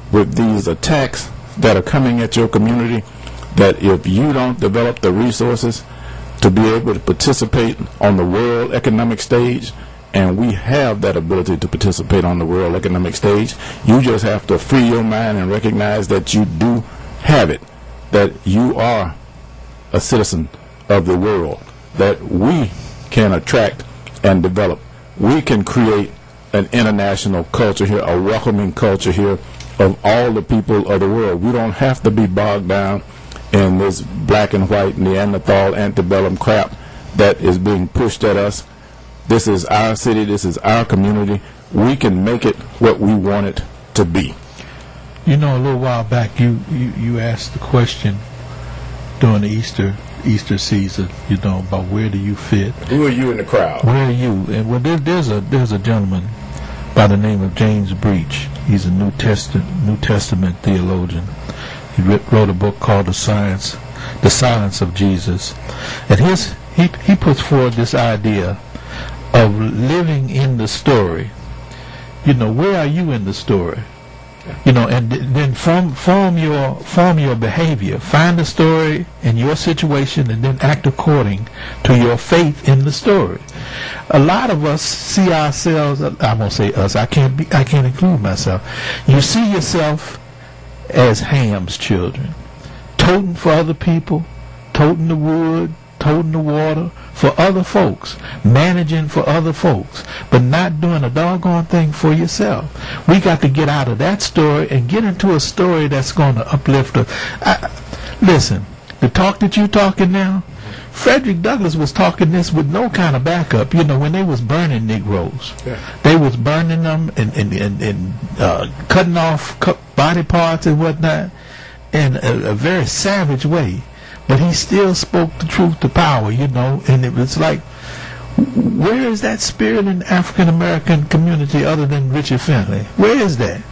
with these attacks that are coming at your community, that if you don't develop the resources to be able to participate on the world economic stage, and we have that ability to participate on the world economic stage, you just have to free your mind and recognize that you do have it, that you are a citizen of the world, that we can attract and develop. We can create an international culture here, a welcoming culture here of all the people of the world. We don't have to be bogged down in this black and white Neanderthal antebellum crap that is being pushed at us. This is our city. This is our community. We can make it what we want it to be. You know, a little while back, you asked the question during the Easter season, you know, about where do you fit? Who are you in the crowd? Where are you? And well, there's a gentleman by the name of James Breach. He's a New Testament theologian. He wrote a book called The Silence of Jesus, and he puts forward this idea of living in the story. You know, where are you in the story? You know, and then form your behavior. Find the story in your situation, and then act according to your faith in the story. A lot of us see ourselves. I won't say us. I can't include myself. You see yourself as Ham's children, toting for other people, toting the wood, toting the water for other folks, managing for other folks, but not doing a doggone thing for yourself. We got to get out of that story and get into a story that's going to uplift us. Listen, the talk that you're talking now, Frederick Douglass was talking this with no kind of backup. You know, when they was burning Negroes, they was burning them and cutting off body parts and whatnot in a very savage way. But he still spoke the truth to power, you know, and it was like, where is that spirit in the African American community other than Richard Finley? Where is that?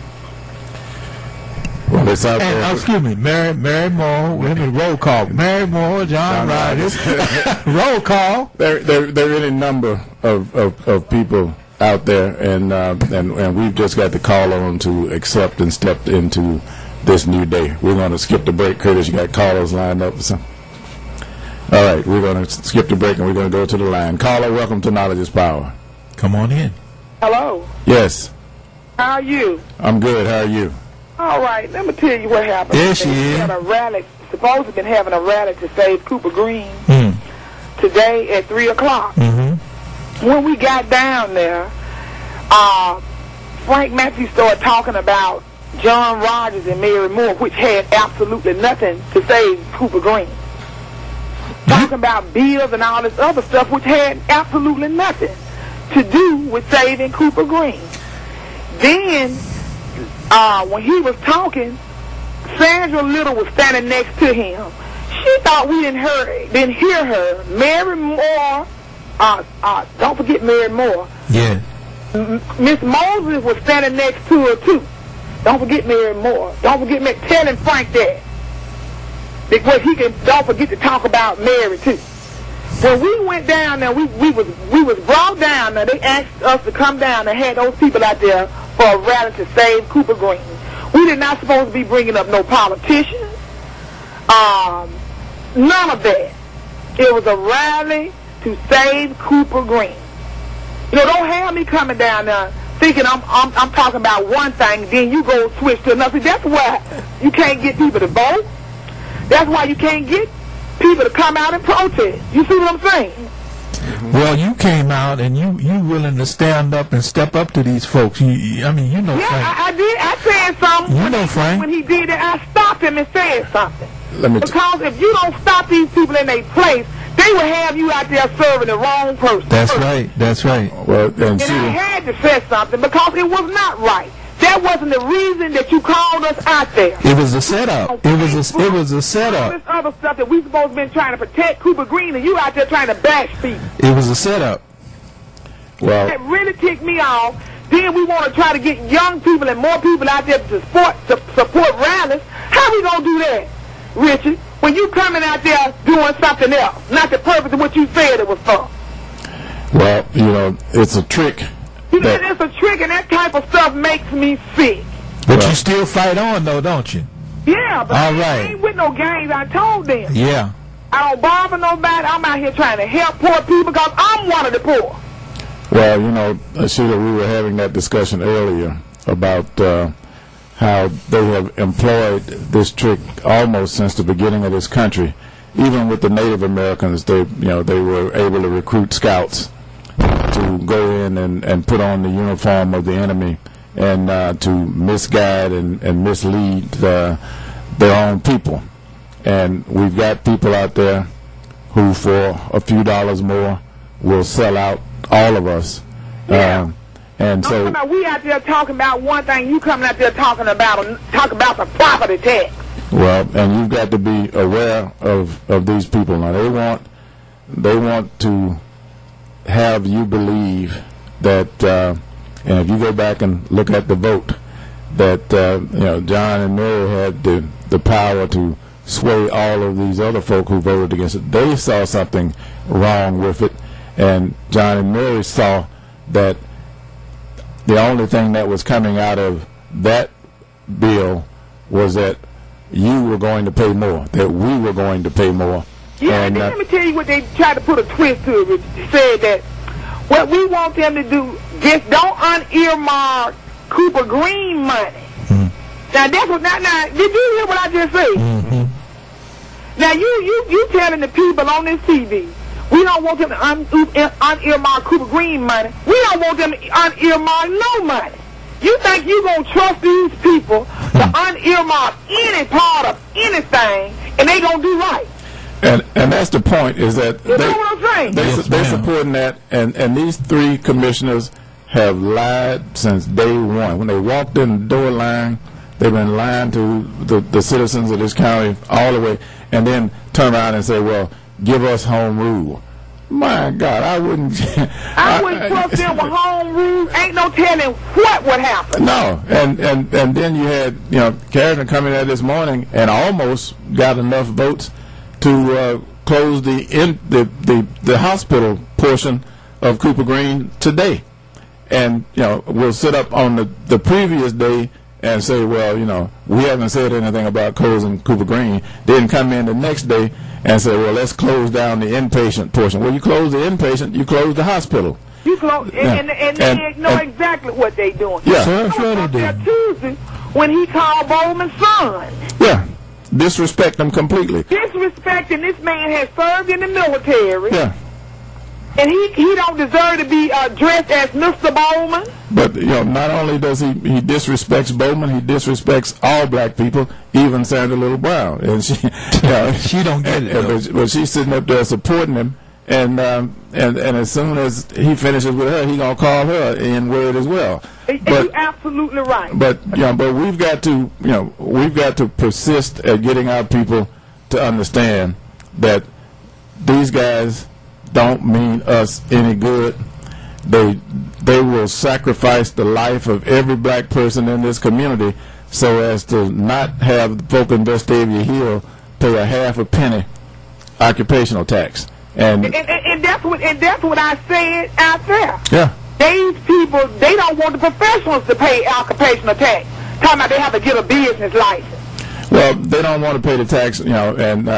Well, it's out and, there. Excuse me, Mary Moore, women, roll call. Mary Moore, John Rogers, roll call. There are any number of people out there, and we've just got to call on them to accept and step into this new day. We're going to skip the break. Curtis, you got callers lined up or something? All right, we're going to skip the break and we're going to go to the line. Caller, welcome to Knowledge is Power. Come on in. Hello. Yes. How are you? I'm good. How are you? All right. Let me tell you what happened. There she is. Had a rally. Supposed to have been having a rally to save Cooper Green today at 3 o'clock. When we got down there, Frank Matthews started talking about John Rogers and Mary Moore, which had absolutely nothing to save Cooper Green. Talking about bills and all this other stuff, which had absolutely nothing to do with saving Cooper Green. Then, when he was talking, Sandra Little was standing next to him. She thought we didn't hear her. Mary Moore, don't forget Mary Moore. Yeah. Miss Moses was standing next to her too. Don't forget Mary Moore. Don't forget me telling Frank that. Because he can don't forget to talk about Mary too. When we went down there, we was brought down there. They asked us to come down and had those people out there for a rally to save Cooper Green. We did not supposed to be bringing up no politicians. None of that. It was a rally to save Cooper Green. You know, don't have me coming down there thinking I'm talking about one thing, then you go switch to another. That's why you can't get people to vote. That's why you can't get people to come out and protest. You see what I'm saying? Well, you came out and you willing to stand up and step up to these folks. I mean, you know, yeah, Frank. I did. I said something. You know, Frank. When he did it, I stopped him and said something. Because if you don't stop these people in their place, they will have you out there serving the wrong person. That's right. That's right. Well, and I had to say something because it was not right. That wasn't the reason that you called us out there. It was a setup. It was a setup. All this other stuff that we supposed to be trying to protect Cooper Green, and you out there trying to bash people. It was a setup. Well, that really ticked me off. Then we want to try to get young people and more people out there to support rallies. How we gonna do that, Richard? When you coming out there doing something else, not the purpose of what you said it was for. Well, you know, it's a trick. You know, it's a trick, and that type of stuff makes me sick. But you still fight on, though, don't you? Yeah, but All I right. ain't with no gangs. I told them. Yeah. I don't bother nobody. I'm out here trying to help poor people because I'm one of the poor. Well, you know, Sheila, we were having that discussion earlier about how they have employed this trick almost since the beginning of this country. Even with the Native Americans, they were able to recruit scouts to go in and put on the uniform of the enemy and to misguide and mislead their own people. And we've got people out there who, for a few dollars more, will sell out all of us. Yeah. And so we out there talking about one thing, you coming out there talking about the property tax. well, and you've got to be aware of these people. Now they want to have you believe that, and if you go back and look at the vote, that John and Mary had the power to sway all of these other folk who voted against it. They saw something wrong with it, and John and Mary saw that the only thing that was coming out of that bill was that you were going to pay more, that we were going to pay more. Yeah, and let me tell you what they tried to put a twist to it. They said that what we want them to do, just don't unearmark Cooper Green money. Mm-hmm. Now that's what. Now, did you hear what I just said? Mm-hmm. Now you telling the people on this TV, we don't want them to unearmark Cooper Green money. We don't want them to unearmark no money. You think you gonna trust these people to unearmark any part of anything, and they gonna do right? And that's the point, is that you know what I'm saying? they're supporting that, and these three commissioners have lied since day one. When they walked in the door lying, they've been lying to the citizens of this county all the way, and then turn around and say, well, give us home rule. My God, I wouldn't trust them with home rule. Ain't no telling what would happen. No, and then you had Carrington coming out this morning and almost got enough votes to close the hospital portion of Cooper Green today, and we'll sit up on the previous day and say, well, we haven't said anything about closing Cooper Green. Then come in the next day and say, well, let's close down the inpatient portion. Well, you close the inpatient, you close the hospital. You close, and they know exactly what they're doing. Yeah. Tuesday when he called Bowman's son. Yeah. Disrespect them completely. Disrespecting this man has served in the military. Yeah. And he don't deserve to be dressed as Mr. Bowman. But not only does he disrespects Bowman, he disrespects all black people, even Sandra Little Brown. And she she don't get it. But she's sitting up there supporting him, and as soon as he finishes with her, he gonna call her in word as well. You're absolutely right. But but we've got to persist at getting our people to understand that these guys don't mean us any good. They will sacrifice the life of every black person in this community so as to not have folk in Vestavia Hill pay a half a penny occupational tax. And that's what I said out there. Yeah. These people, they don't want the professionals to pay occupational tax. Talking about they have to get a business license. Well, they don't want to pay the tax, and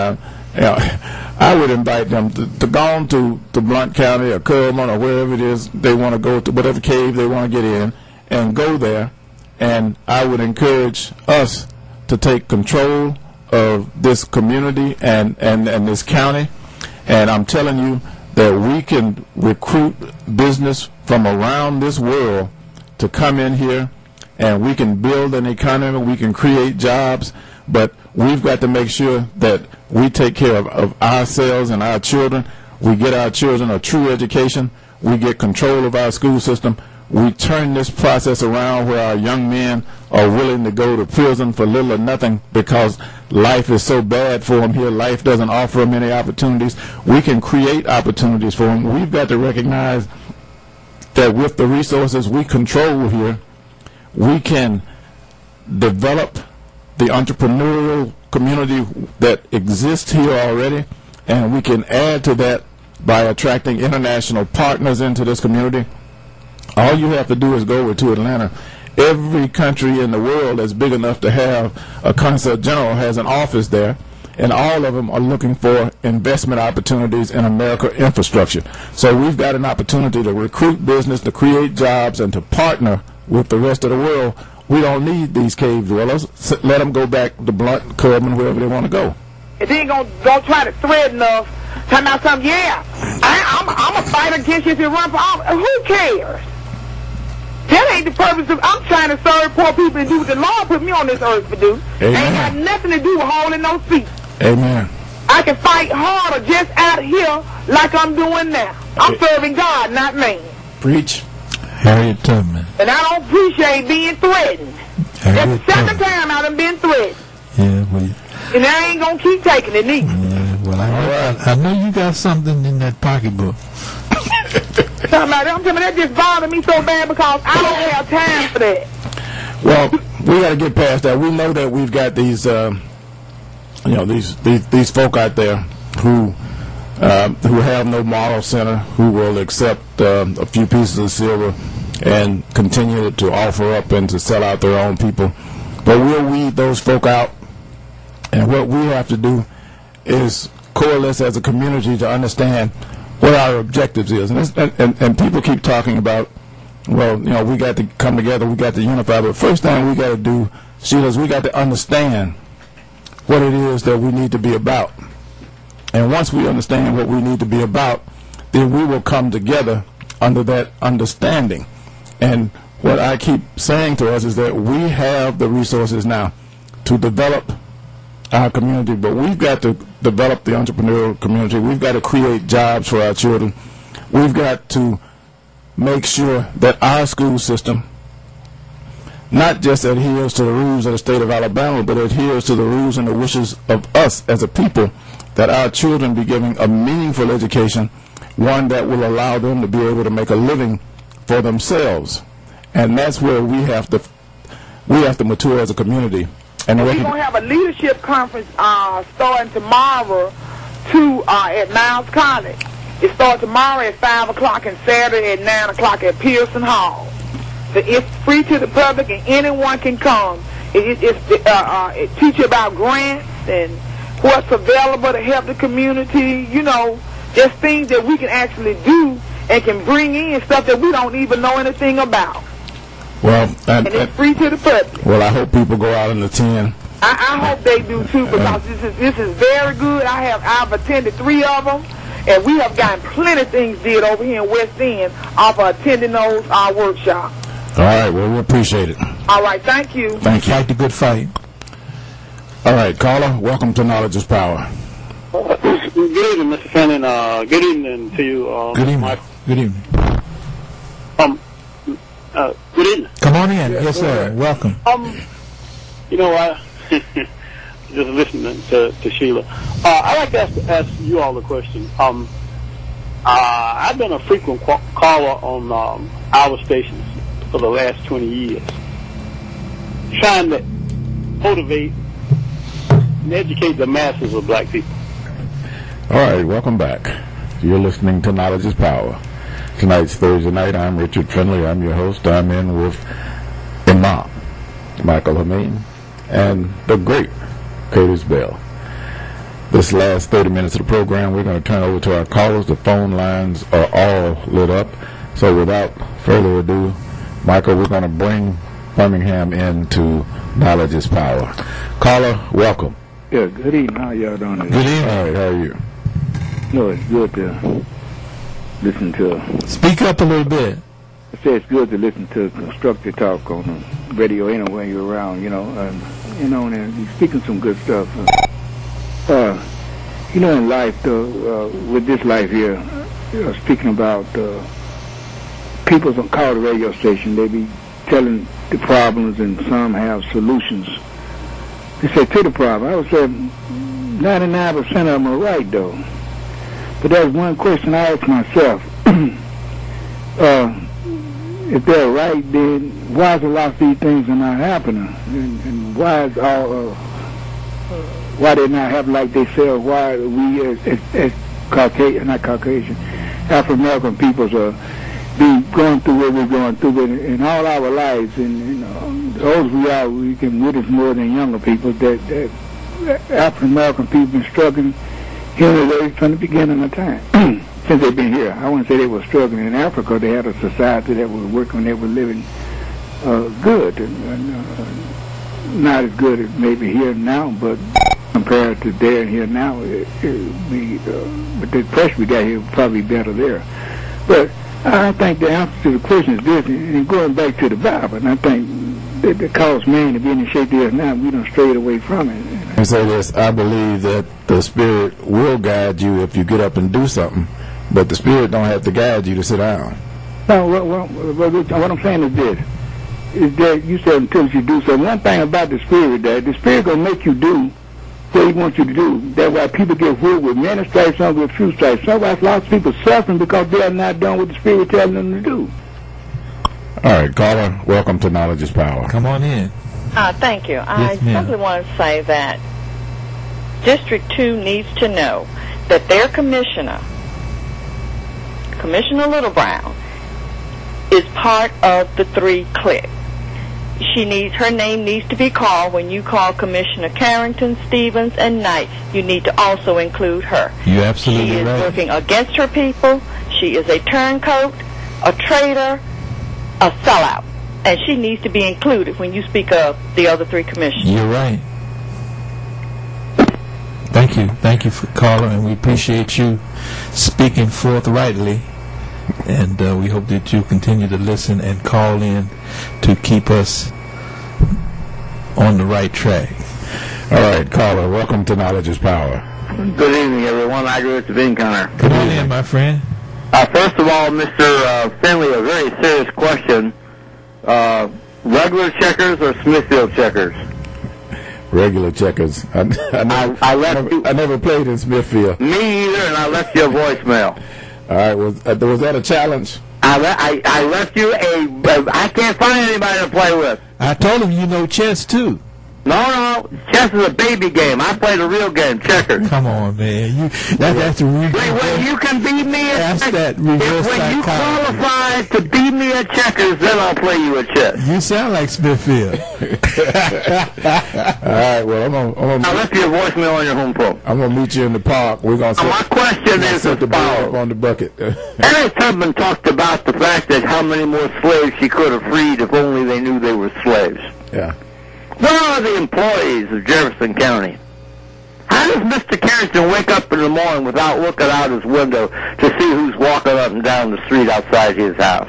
I would invite them to go on to Blount County or Coleman or wherever it is they want to go to, whatever cave they want to get in, and go there. And I would encourage us to take control of this community and this county. And I'm telling you that we can recruit business from around this world to come in here, and we can build an economy, we can create jobs, but we've got to make sure that we take care of ourselves and our children. We get our children a true education. We get control of our school system. We turn this process around where our young men are willing to go to prison for little or nothing because life is so bad for them here. Life doesn't offer them any opportunities. We can create opportunities for them. We've got to recognize that with the resources we control here, we can develop the entrepreneurial community that exists here already, and we can add to that by attracting international partners into this community. All you have to do is go over to Atlanta Every country in the world that's big enough to have a consul general has an office there, and all of them are looking for investment opportunities in American infrastructure. So we've got an opportunity to recruit business, to create jobs, and to partner with the rest of the world. We don't need these cave dwellers. Let them go back to Blunt, Coleman, wherever they want to go. And then don't try to threaten us, talking about something, yeah, I'm a fight against you if you run for office. Who cares? That ain't the purpose of, I'm trying to serve poor people and do what the Lord put me on this earth to do. Amen. Ain't got nothing to do with holding no seat. Amen. I can fight harder just out here like I'm doing now. I'm serving God, not man. Preach. Harriet Tubman. And I don't appreciate being threatened. That's the second time I done been threatened. Yeah, well, and I ain't gonna keep taking it neither. Yeah, well, I know you got something in that pocketbook. I'm telling you, that just bothered me so bad because I don't have time for that. Well, we got to get past that. We know that we've got these, these folk out there who have no moral center, who will accept a few pieces of silver and continue to offer up and to sell out their own people. But we'll weed those folk out, and what we have to do is coalesce as a community to understand what our objectives is. And people keep talking about, well, we got to come together, we got to unify. But first thing we got to do, Sheila, is we got to understand what it is that we need to be about. And once we understand what we need to be about, then we will come together under that understanding. And what I keep saying to us is that we have the resources now to develop our community, but we've got to develop the entrepreneurial community. We've got to create jobs for our children. We've got to make sure that our school system not just adheres to the rules of the state of Alabama, but adheres to the rules and the wishes of us as a people, that our children be given a meaningful education, one that will allow them to be able to make a living for themselves. And that's where we have to mature as a community. And we're going to have a leadership conference starting tomorrow at Niles College. It starts tomorrow at 5 o'clock and Saturday at 9 o'clock at Pearson Hall. It's free to the public and anyone can come. It teaches about grants and what's available to help the community, just things that we can actually do and can bring in stuff that we don't even know anything about. Well, and it's free to the public. Well, I hope people go out and attend. I hope they do too, because this is very good. I've attended 3 of them, and we have gotten plenty of things did over here in West End off of attending those workshops. All right, well, we appreciate it. All right, thank you. Thank you. Fight the good fight. All right, caller, welcome to Knowledge is Power. Good evening, Mr. Fannin. Good evening to you, Good evening. Mike. Good evening. Good evening. Come on in. Yes, sir. Welcome. I just listening to Sheila. I'd like to ask you all a question. I've been a frequent caller on our stations for the last 20 years, trying to motivate and educate the masses of black people. All right, welcome back. You're listening to Knowledge is Power. Tonight's Thursday night. I'm Richard Finley. I'm your host. I'm in with Imam Michael Hameen and the great Curtis Bell. This last 30 minutes of the program, we're going to turn over to our callers. The phone lines are all lit up. So without further ado, Michael, we're going to bring Birmingham into Knowledge is Power. Caller, welcome. Yeah, good evening. How y'all doing? Good evening. All right, how are you? No, it's good to listen to. Speak up a little bit. I say it's good to listen to constructive talk on the radio anywhere you're around, and you're speaking some good stuff. In life, with this life here, speaking about people that call the radio station, they be telling the problems, and some have solutions. They say to the problem. I would say 99% of them are right, though. But there's one question I ask myself. If they're right, then why is a lot of these things are not happening? And why is why they not happen like they say? Why we as Caucasian, not Caucasian, African-American peoples are be going through what we're going through. But in all our lives, and the older we are, we can witness more than younger people that African American people been struggling here today from the beginning of time. Since they've been here. I wouldn't say they were struggling in Africa. They had a society that was working, they were living good, and not as good as maybe here now, but compared to there and here now, with the pressure we got here, probably better there. But I think the answer to the question is this, and going back to the Bible, and I think that caused man to be in the shape they are now, we done strayed away from it. I say this, I believe that the Spirit will guide you if you get up and do something, but the Spirit don't have to guide you to sit down. No, what I'm saying is this, is that you said until you do something. One thing about the Spirit, that the Spirit going to make you do what He wants you to do. That's why people get whipped with many stripes, some with few stripes. That's why lots of people suffering because they are not doing what the Spirit telling them to do. All right, caller, welcome to Knowledge is Power. Come on in. Thank you. I simply want to say that District 2 needs to know that their commissioner, Commissioner Little Brown, is part of the 3 clique. Her name needs to be called when you call Commissioner Carrington, Stevens, and Knight. You need to also include her. You're absolutely right. She is working against her people. She is a turncoat, a traitor, a sellout. And she needs to be included when you speak of the other 3 commissioners. You're right. Thank you. Thank you for calling, and we appreciate you speaking forthrightly. And we hope that you continue to listen and call in to keep us on the right track. All right, caller, welcome to Knowledge is Power. Good evening, everyone. I agree with the Bean Counter. Come on in, my friend. First of all, Mr. Finley, a very serious question. Regular checkers or Smithfield checkers? Regular checkers. I never played in Smithfield. Me either, and I left you a voicemail. All right, was that a challenge? I left you I can't find anybody to play with. I told him you know chess, too. No, chess is a baby game. I play the real game, checkers. Come on, man. That's when you can beat me at checkers. When you qualify to beat me at checkers, then I'll play you at chess. You sound like Smithfield. All right, well, I left you a voicemail on your home phone. I'm going to meet you in the park. We're going to my question is as follows. On the bucket. Harriet Tubman talked about the fact that how many more slaves she could have freed if only they knew they were slaves. Yeah. Where are the employees of Jefferson County? How does Mr. Carrington wake up in the morning without looking out his window to see who's walking up and down the street outside his house?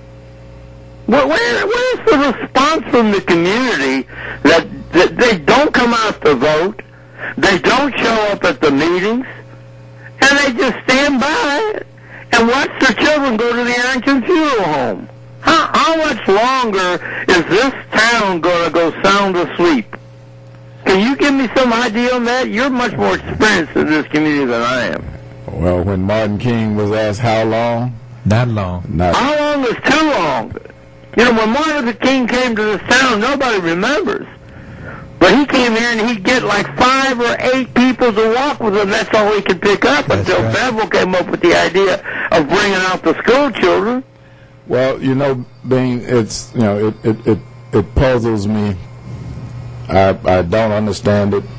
Where's the response from the community that they don't come out to vote, they don't show up at the meetings, and they just stand by and watch their children go to the Arrington Funeral Home? How much longer is this town going to go sound asleep? Can you give me some idea on that? You're much more experienced in this community than I am. Well, when Martin King was asked how long? Not long. How long is too long? You know, when Martin Luther King came to this town, nobody remembers. But he came here and he'd get like 5 or 8 people to walk with him. That's all he could pick up until Bevel came up with the idea of bringing out the school children. Well, you know, Bean, it's, you know, it puzzles me. I don't understand it,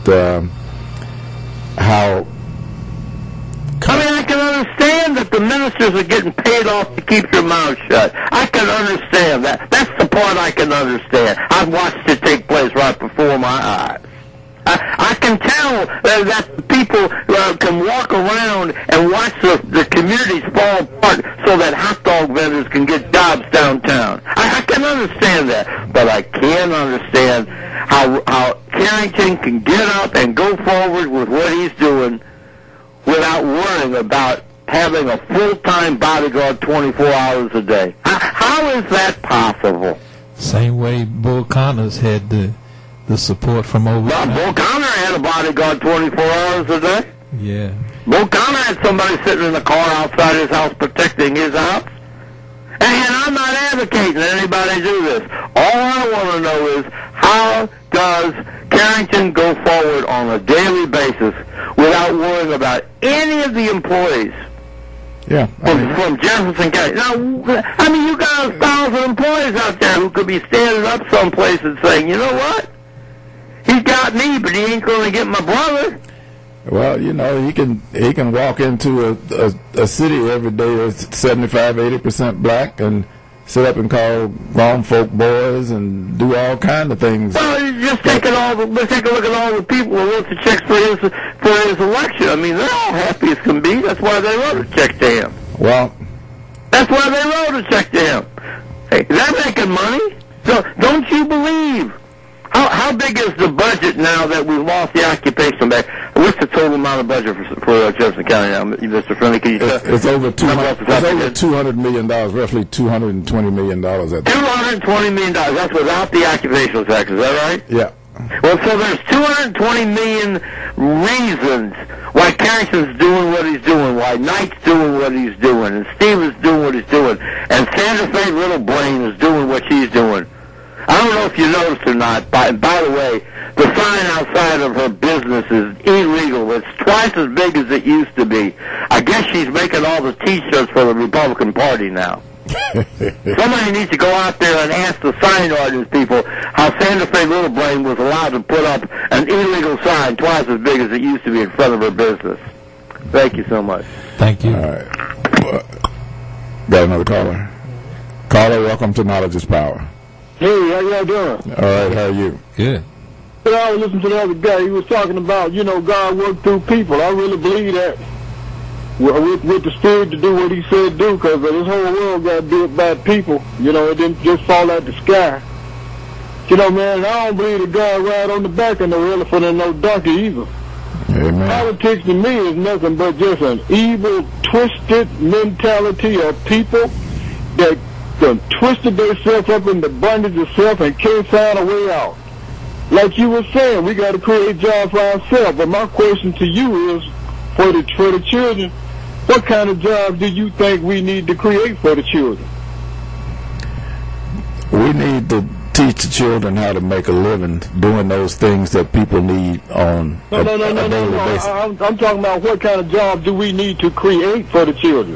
how... I mean, I can understand that the ministers are getting paid off to keep their mouths shut. I can understand that. That's the part I can understand. I've watched it take place right before my eyes. I can tell that people can walk around and watch the communities fall apart so that hot dog vendors can get jobs downtown. I can understand that, but I can't understand how Carrington can get up and go forward with what he's doing without worrying about having a full-time bodyguard 24 hours a day. How is that possible? Same way Bull Connors had the support from over there. Bull Connor had a bodyguard 24 hours a day. Yeah. Bull Connor had somebody sitting in a car outside his house protecting his house. And I'm not advocating that anybody do this. All I want to know is, how does Carrington go forward on a daily basis without worrying about any of the employees? Yeah. From Jefferson County. Now, I mean, you got 1,000 employees out there who could be standing up someplace and saying, you know what? He got me, but he ain't going to get my brother. Well, you know, he can walk into a city every day that's 75-80% black and sit up and call grown folk boys and do all kind of things. Well, just take a look at all the people who wrote the checks for his election. I mean, they're all happy as can be. That's why they wrote a check to him. Well, that's why they wrote a check to him. Hey, they're making money. So don't you believe? How big is the budget now that we lost the occupation back? What's the total amount of budget for Jefferson County now, Mr. Friendly? Can you it's over $200 million, roughly $220 million. $220 million. That's without the occupational tax. Is that right? Yeah. Well, so there's 220 million reasons why Carrington's doing what he's doing, why Knight's doing what he's doing, and Stevens doing what he's doing, and Santa Fe Little Brain is doing what she's doing. I don't know if you noticed or not, by the way, the sign outside of her business is illegal. It's twice as big as it used to be. I guess she's making all the T-shirts for the Republican Party now. Somebody needs to go out there and ask the sign ordinance people how Santa Fe Little Brain was allowed to put up an illegal sign twice as big as it used to be in front of her business. Thank you so much. Thank you. All right. Got another caller? Caller, welcome to Knowledge is Power. Hey, how y'all doing? All right, how are you? Good. I was listening to the other guy. He was talking about, God worked through people. I really believe that with the Spirit to do what he said do, because this whole world got built by people. It didn't just fall out the sky. Man, I don't believe that God ride on the back of no elephant and no donkey either. Amen. Politics to me is nothing but just an evil, twisted mentality of people that twisted themselves up in the bondage of self and can't find a way out. Like you were saying, we got to create jobs for ourselves. But my question to you is, for the children, what kind of jobs do you think we need to create for the children? We need to teach the children how to make a living doing those things that people need on a daily basis. I'm talking about what kind of jobs do we need to create for the children?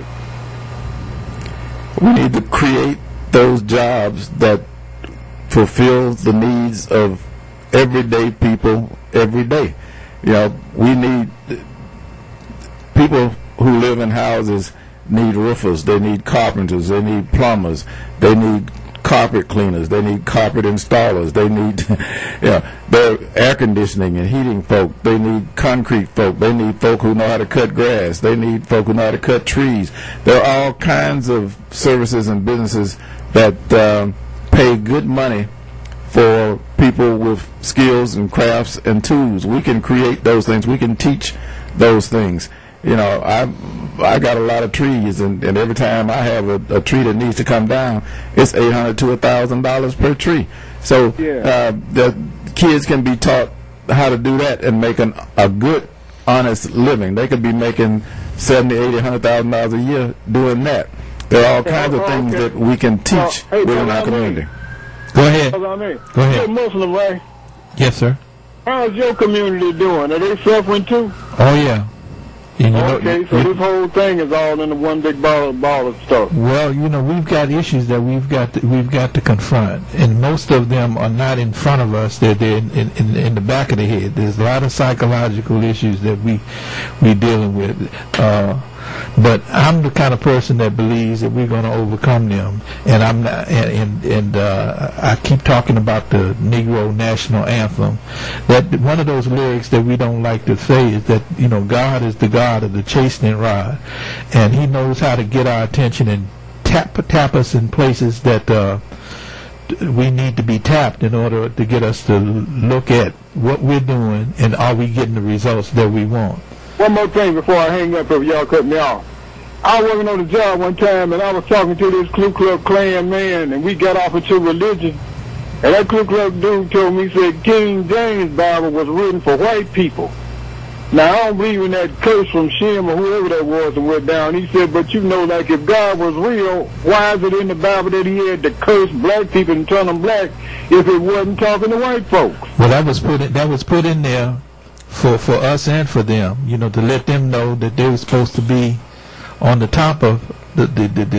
We need to create those jobs that fulfill the needs of everyday people every day. We need people who live in houses need roofers, they need carpenters, they need plumbers, they need carpet cleaners, they need carpet installers, they need their air conditioning and heating folk, they need concrete folk, they need folk who know how to cut grass, they need folk who know how to cut trees. There are all kinds of services and businesses that pay good money for people with skills and crafts and tools. We can create those things. We can teach those things. I got a lot of trees, and every time I have a tree that needs to come down, it's $800 to $1,000 per tree. So the kids can be taught how to do that and make a good, honest living. They could be making $70,000, $80,000, $100,000 a year doing that. There are all kinds of things that we can teach within our community. Go ahead. Go ahead. You're Muslim, right? Yes, sir. How's your community doing? Are they suffering too? Oh, yeah. Okay, so this whole thing is all in the one big ball of stuff. Well, we've got issues that we've got to confront, and most of them are not in front of us. They're in the back of the head. There's a lot of psychological issues that we're dealing with. But I'm the kind of person that believes that we're going to overcome them, and I'm not. And I keep talking about the Negro National Anthem. That one of those lyrics that we don't like to say is that God is the God of the chastening rod, and He knows how to get our attention and tap us in places that we need to be tapped in order to get us to look at what we're doing and are we getting the results that we want. One more thing before I hang up if y'all cut me off. I was working on a job one time, and I was talking to this Ku Klux Klan man, and we got off into religion. And that Ku Klux dude told me, he said, King James Bible was written for white people. Now, I don't believe in that curse from Shem or whoever that was that went down. He said, but like if God was real, why is it in the Bible that he had to curse black people and turn them black if it wasn't talking to white folks? Well, that was put in there for us and for them, to let them know that they were supposed to be on the top of the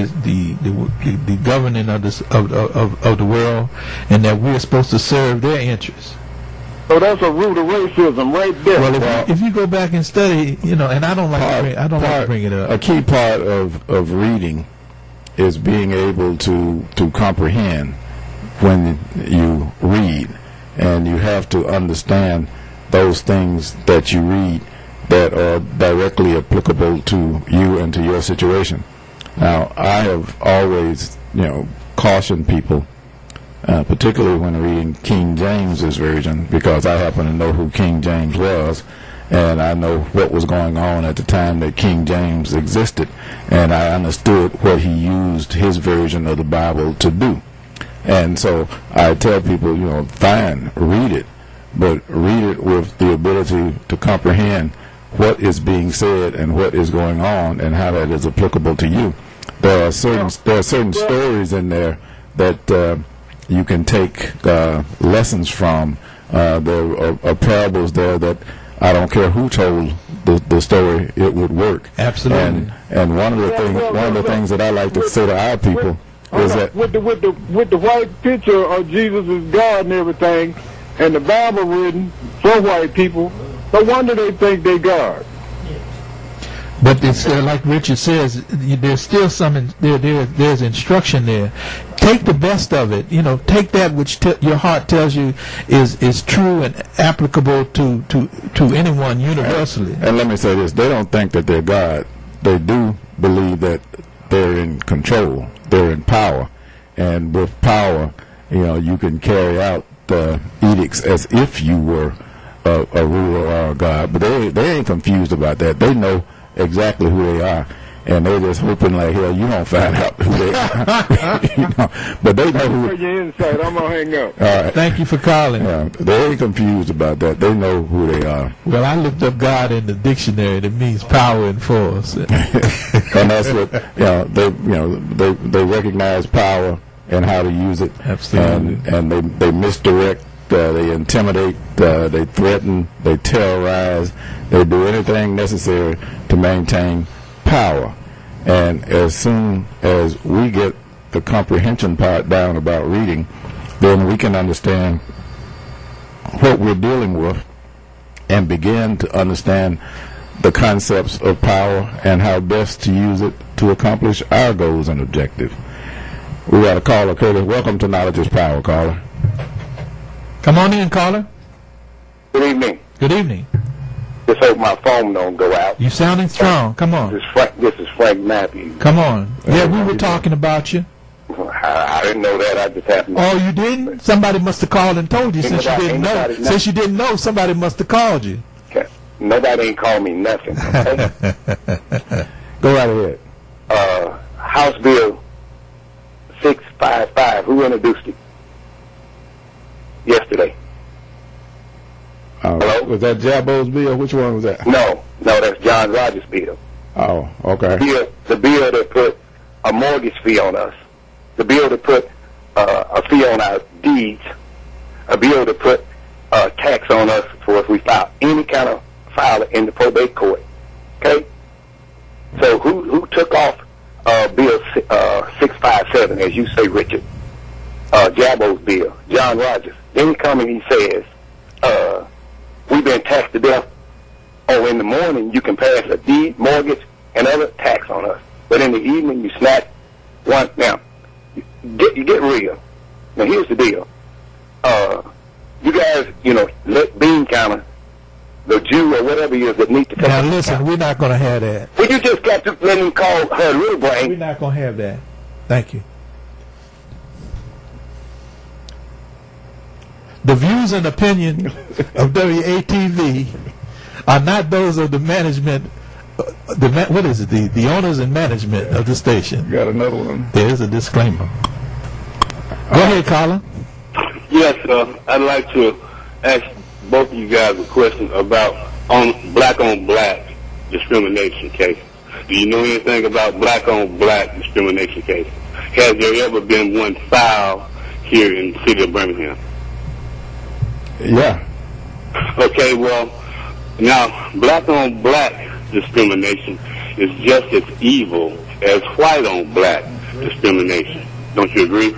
governing of the world, and that we're supposed to serve their interests. So that's a root of racism right there. Well, if you go back and study, and I don't like to bring it up. A key part of reading is being able to comprehend when you read, and you have to understand those things that you read that are directly applicable to you and to your situation. Now, I have always, cautioned people, particularly when reading King James's version, because I happen to know who King James was, and I know what was going on at the time that King James existed, and I understood what he used his version of the Bible to do. And so I tell people, fine, read it, but read it with the ability to comprehend what is being said and what is going on and how that is applicable to you. There are certain stories in there that you can take lessons from. There are parables there that I don't care who told the story, it would work. Absolutely. And one of the things that I like to say to our people is that with the white picture of Jesus as God and everything, and the Bible written for white people, no wonder they think they God. But it's like Richard says, there's still there's instruction there. Take the best of it. Take that which your heart tells you is true and applicable to anyone universally. And let me say this: they don't think that they're God. They do believe that they're in control. They're in power, and with power, you can carry out the edicts as if you were a ruler or a god. But they ain't confused about that. They know exactly who they are, and they're just hoping like hell you don't find out who they are. But they know who. For your insight, I'm gonna hang up. All right. Thank you for calling. They ain't confused about that. They know who they are. Well, I looked up God in the dictionary. That means power and force. And that's what they recognize power and how to use it. Absolutely. And they misdirect. They intimidate, they threaten, they terrorize, they do anything necessary to maintain power. And as soon as we get the comprehension part down about reading, then we can understand what we're dealing with and begin to understand the concepts of power and how best to use it to accomplish our goals and objectives. We got a caller, Curtis. Welcome to Knowledge is Power, caller. Come on in, caller. Good evening. Good evening. Just hope my phone don't go out. You sounding strong. Come on. This is Frank Matthews. Come on. Yeah, we were talking about you. I didn't know that. I just happened to. Oh, you didn't? Somebody must have called and told you. Since you didn't know. Since you didn't know, somebody must have called you. Okay. Nobody ain't called me nothing. Okay? Go right ahead. House Bill 655. Who introduced it? Yesterday. Hello? Was that Jabo's bill? Which one was that? No, that's John Rogers' bill. Oh, okay. The bill that put a mortgage fee on us. The bill that put a fee on our deeds. A bill that put a tax on us for if we file any kind of file in the probate court. Okay? So who took off Bill 657, as you say, Richard? Jabo's bill, John Rogers. Then he comes and he says, we've been taxed to death. Oh, in the morning you can pass a deed, mortgage, and other tax on us. But in the evening you snatch one. Now, you get real. Now, here's the deal. You guys, let Bean County, the Jew or whatever he is that need to take. Now, listen, we're not going to have that. Well, you just got to let him call her little brain. We're not going to have that. Thank you. The views and opinion of WATV are not those of the management. What is it? The owners and management of the station. You got another one? There is a disclaimer. Go ahead, Colin. Yes, I'd like to ask both of you guys a question about black on black discrimination cases. Do you know anything about black on black discrimination cases? Has there ever been one filed here in the city of Birmingham? Yeah. Okay, well, now, black on black discrimination is just as evil as white on black discrimination. Don't you agree?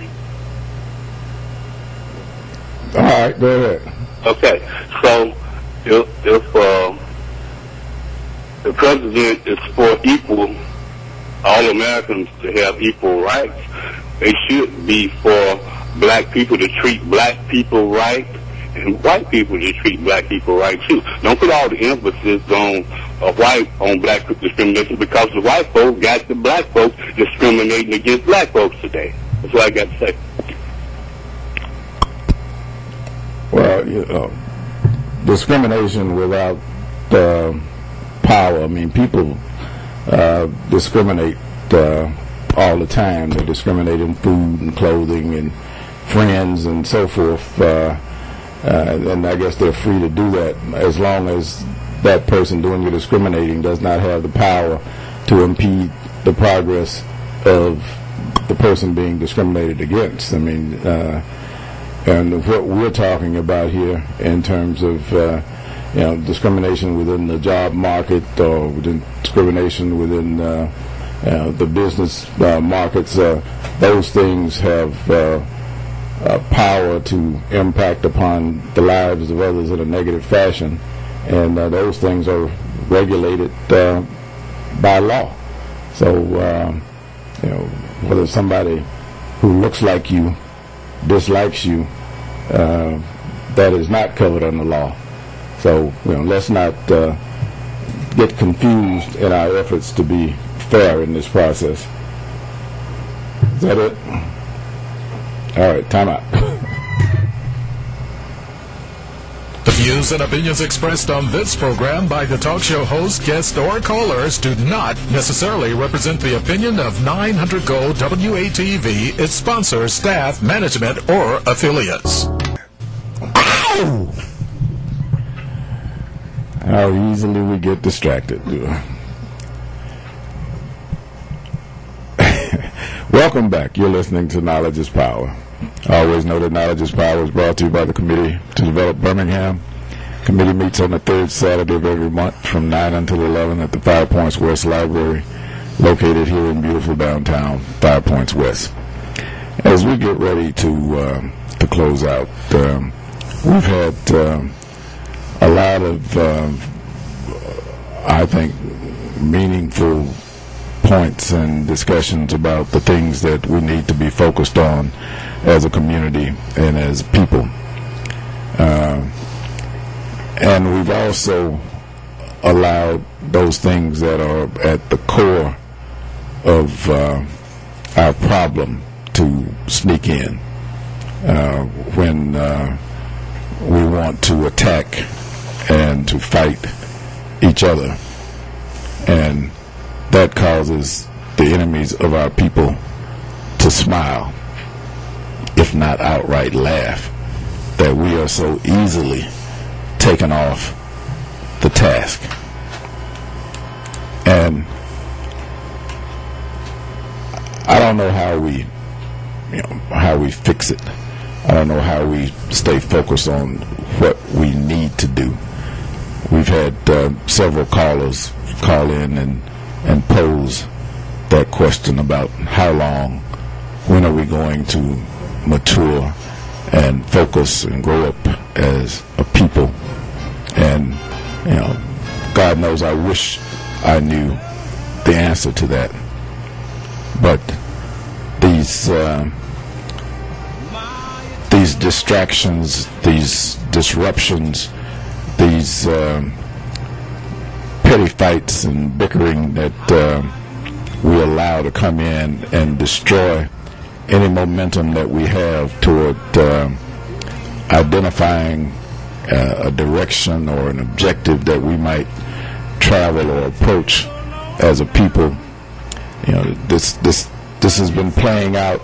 All right, go ahead. Okay, so if the president is for all Americans to have equal rights, they should be for black people to treat black people right and white people to treat black people right too. Don't put all the emphasis on white on black discrimination, because the white folks got the black folks discriminating against black folks today. That's what I got to say. Well, discrimination without power. I mean, people discriminate all the time. They discriminate in food and clothing and friends and so forth. And I guess they're free to do that as long as that person doing the discriminating does not have the power to impede the progress of the person being discriminated against. I mean, and what we're talking about here in terms of discrimination within the job market or within discrimination within the business markets, those things have power to impact upon the lives of others in a negative fashion, and those things are regulated by law. So whether somebody who looks like you dislikes you, that is not covered under law. So let's not get confused in our efforts to be fair in this process. Is that it? All right, time out. The views and opinions expressed on this program by the talk show host, guests, or callers do not necessarily represent the opinion of 900 Gold WATV, its sponsors, staff, management, or affiliates. Ow! How easily we get distracted. Welcome back. You're listening to Knowledge is Power. Always know that Knowledge is Power is brought to you by the Committee to Develop Birmingham. Committee meets on the third Saturday of every month from 9 until 11 at the 5 Points West Library, located here in beautiful downtown 5 Points West. As we get ready to close out, we've had a lot of, I think, meaningful points and discussions about the things that we need to be focused on as a community and as people. And we've also allowed those things that are at the core of our problem to sneak in when we want to attack and to fight each other. And that causes the enemies of our people to smile, if not outright laugh, that we are so easily taken off the task. And I don't know how we fix it. I don't know how we stay focused on what we need to do. We've had several callers call in and pose that question about how long, when are we going to mature and focus and grow up as a people. And God knows I wish I knew the answer to that. But these distractions, these disruptions, these petty fights and bickering that we allow to come in and destroy any momentum that we have toward identifying a direction or an objective that we might travel or approach as a people. This has been playing out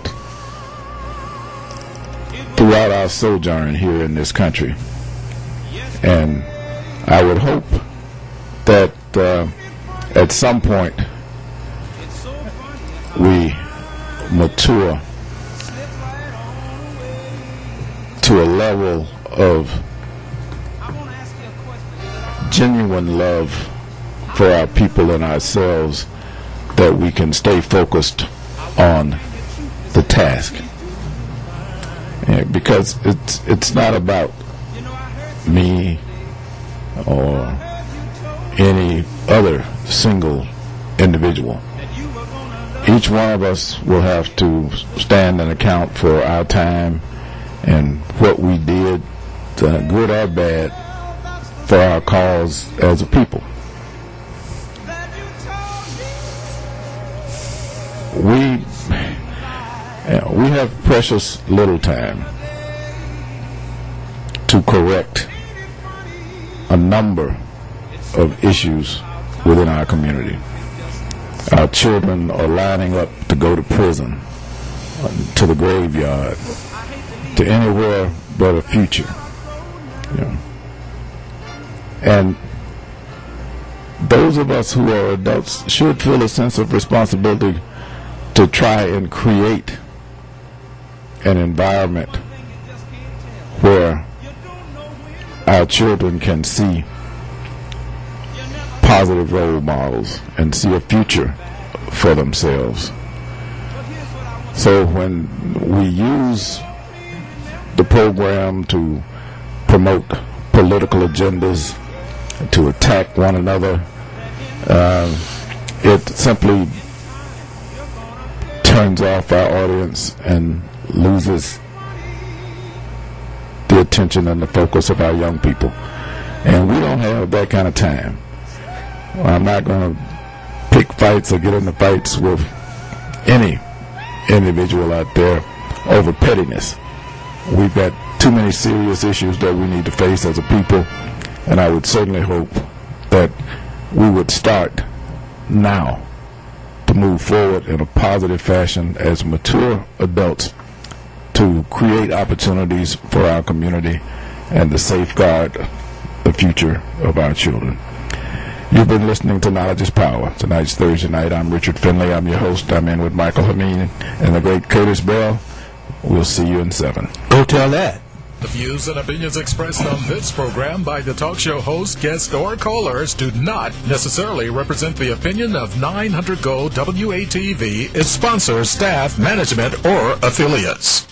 throughout our sojourn here in this country, and I would hope that at some point we mature to a level of genuine love for our people and ourselves that we can stay focused on the task. Because it's not about me or any other single individual. Each one of us will have to stand and account for our time and what we did, good or bad, for our cause as a people. We have precious little time to correct a number of issues within our community. Our children are lining up to go to prison, to the graveyard, to anywhere but a future. And those of us who are adults should feel a sense of responsibility to try and create an environment where our children can see positive role models and see a future for themselves. So when we use the program to promote political agendas, to attack one another, it simply turns off our audience and loses the attention and the focus of our young people. And we don't have that kind of time. I'm not going to pick fights or get into fights with any individual out there over pettiness. We've got too many serious issues that we need to face as a people, and I would certainly hope that we would start now to move forward in a positive fashion as mature adults to create opportunities for our community and to safeguard the future of our children. You've been listening to Knowledge is Power. Tonight's Thursday night. I'm Richard Finley. I'm your host. I'm in with Michael Hameen and the great Curtis Bell. We'll see you in 7. Go tell that. The views and opinions expressed on this program by the talk show host, guests, or callers do not necessarily represent the opinion of 900 GO WATV, its sponsors, staff, management, or affiliates.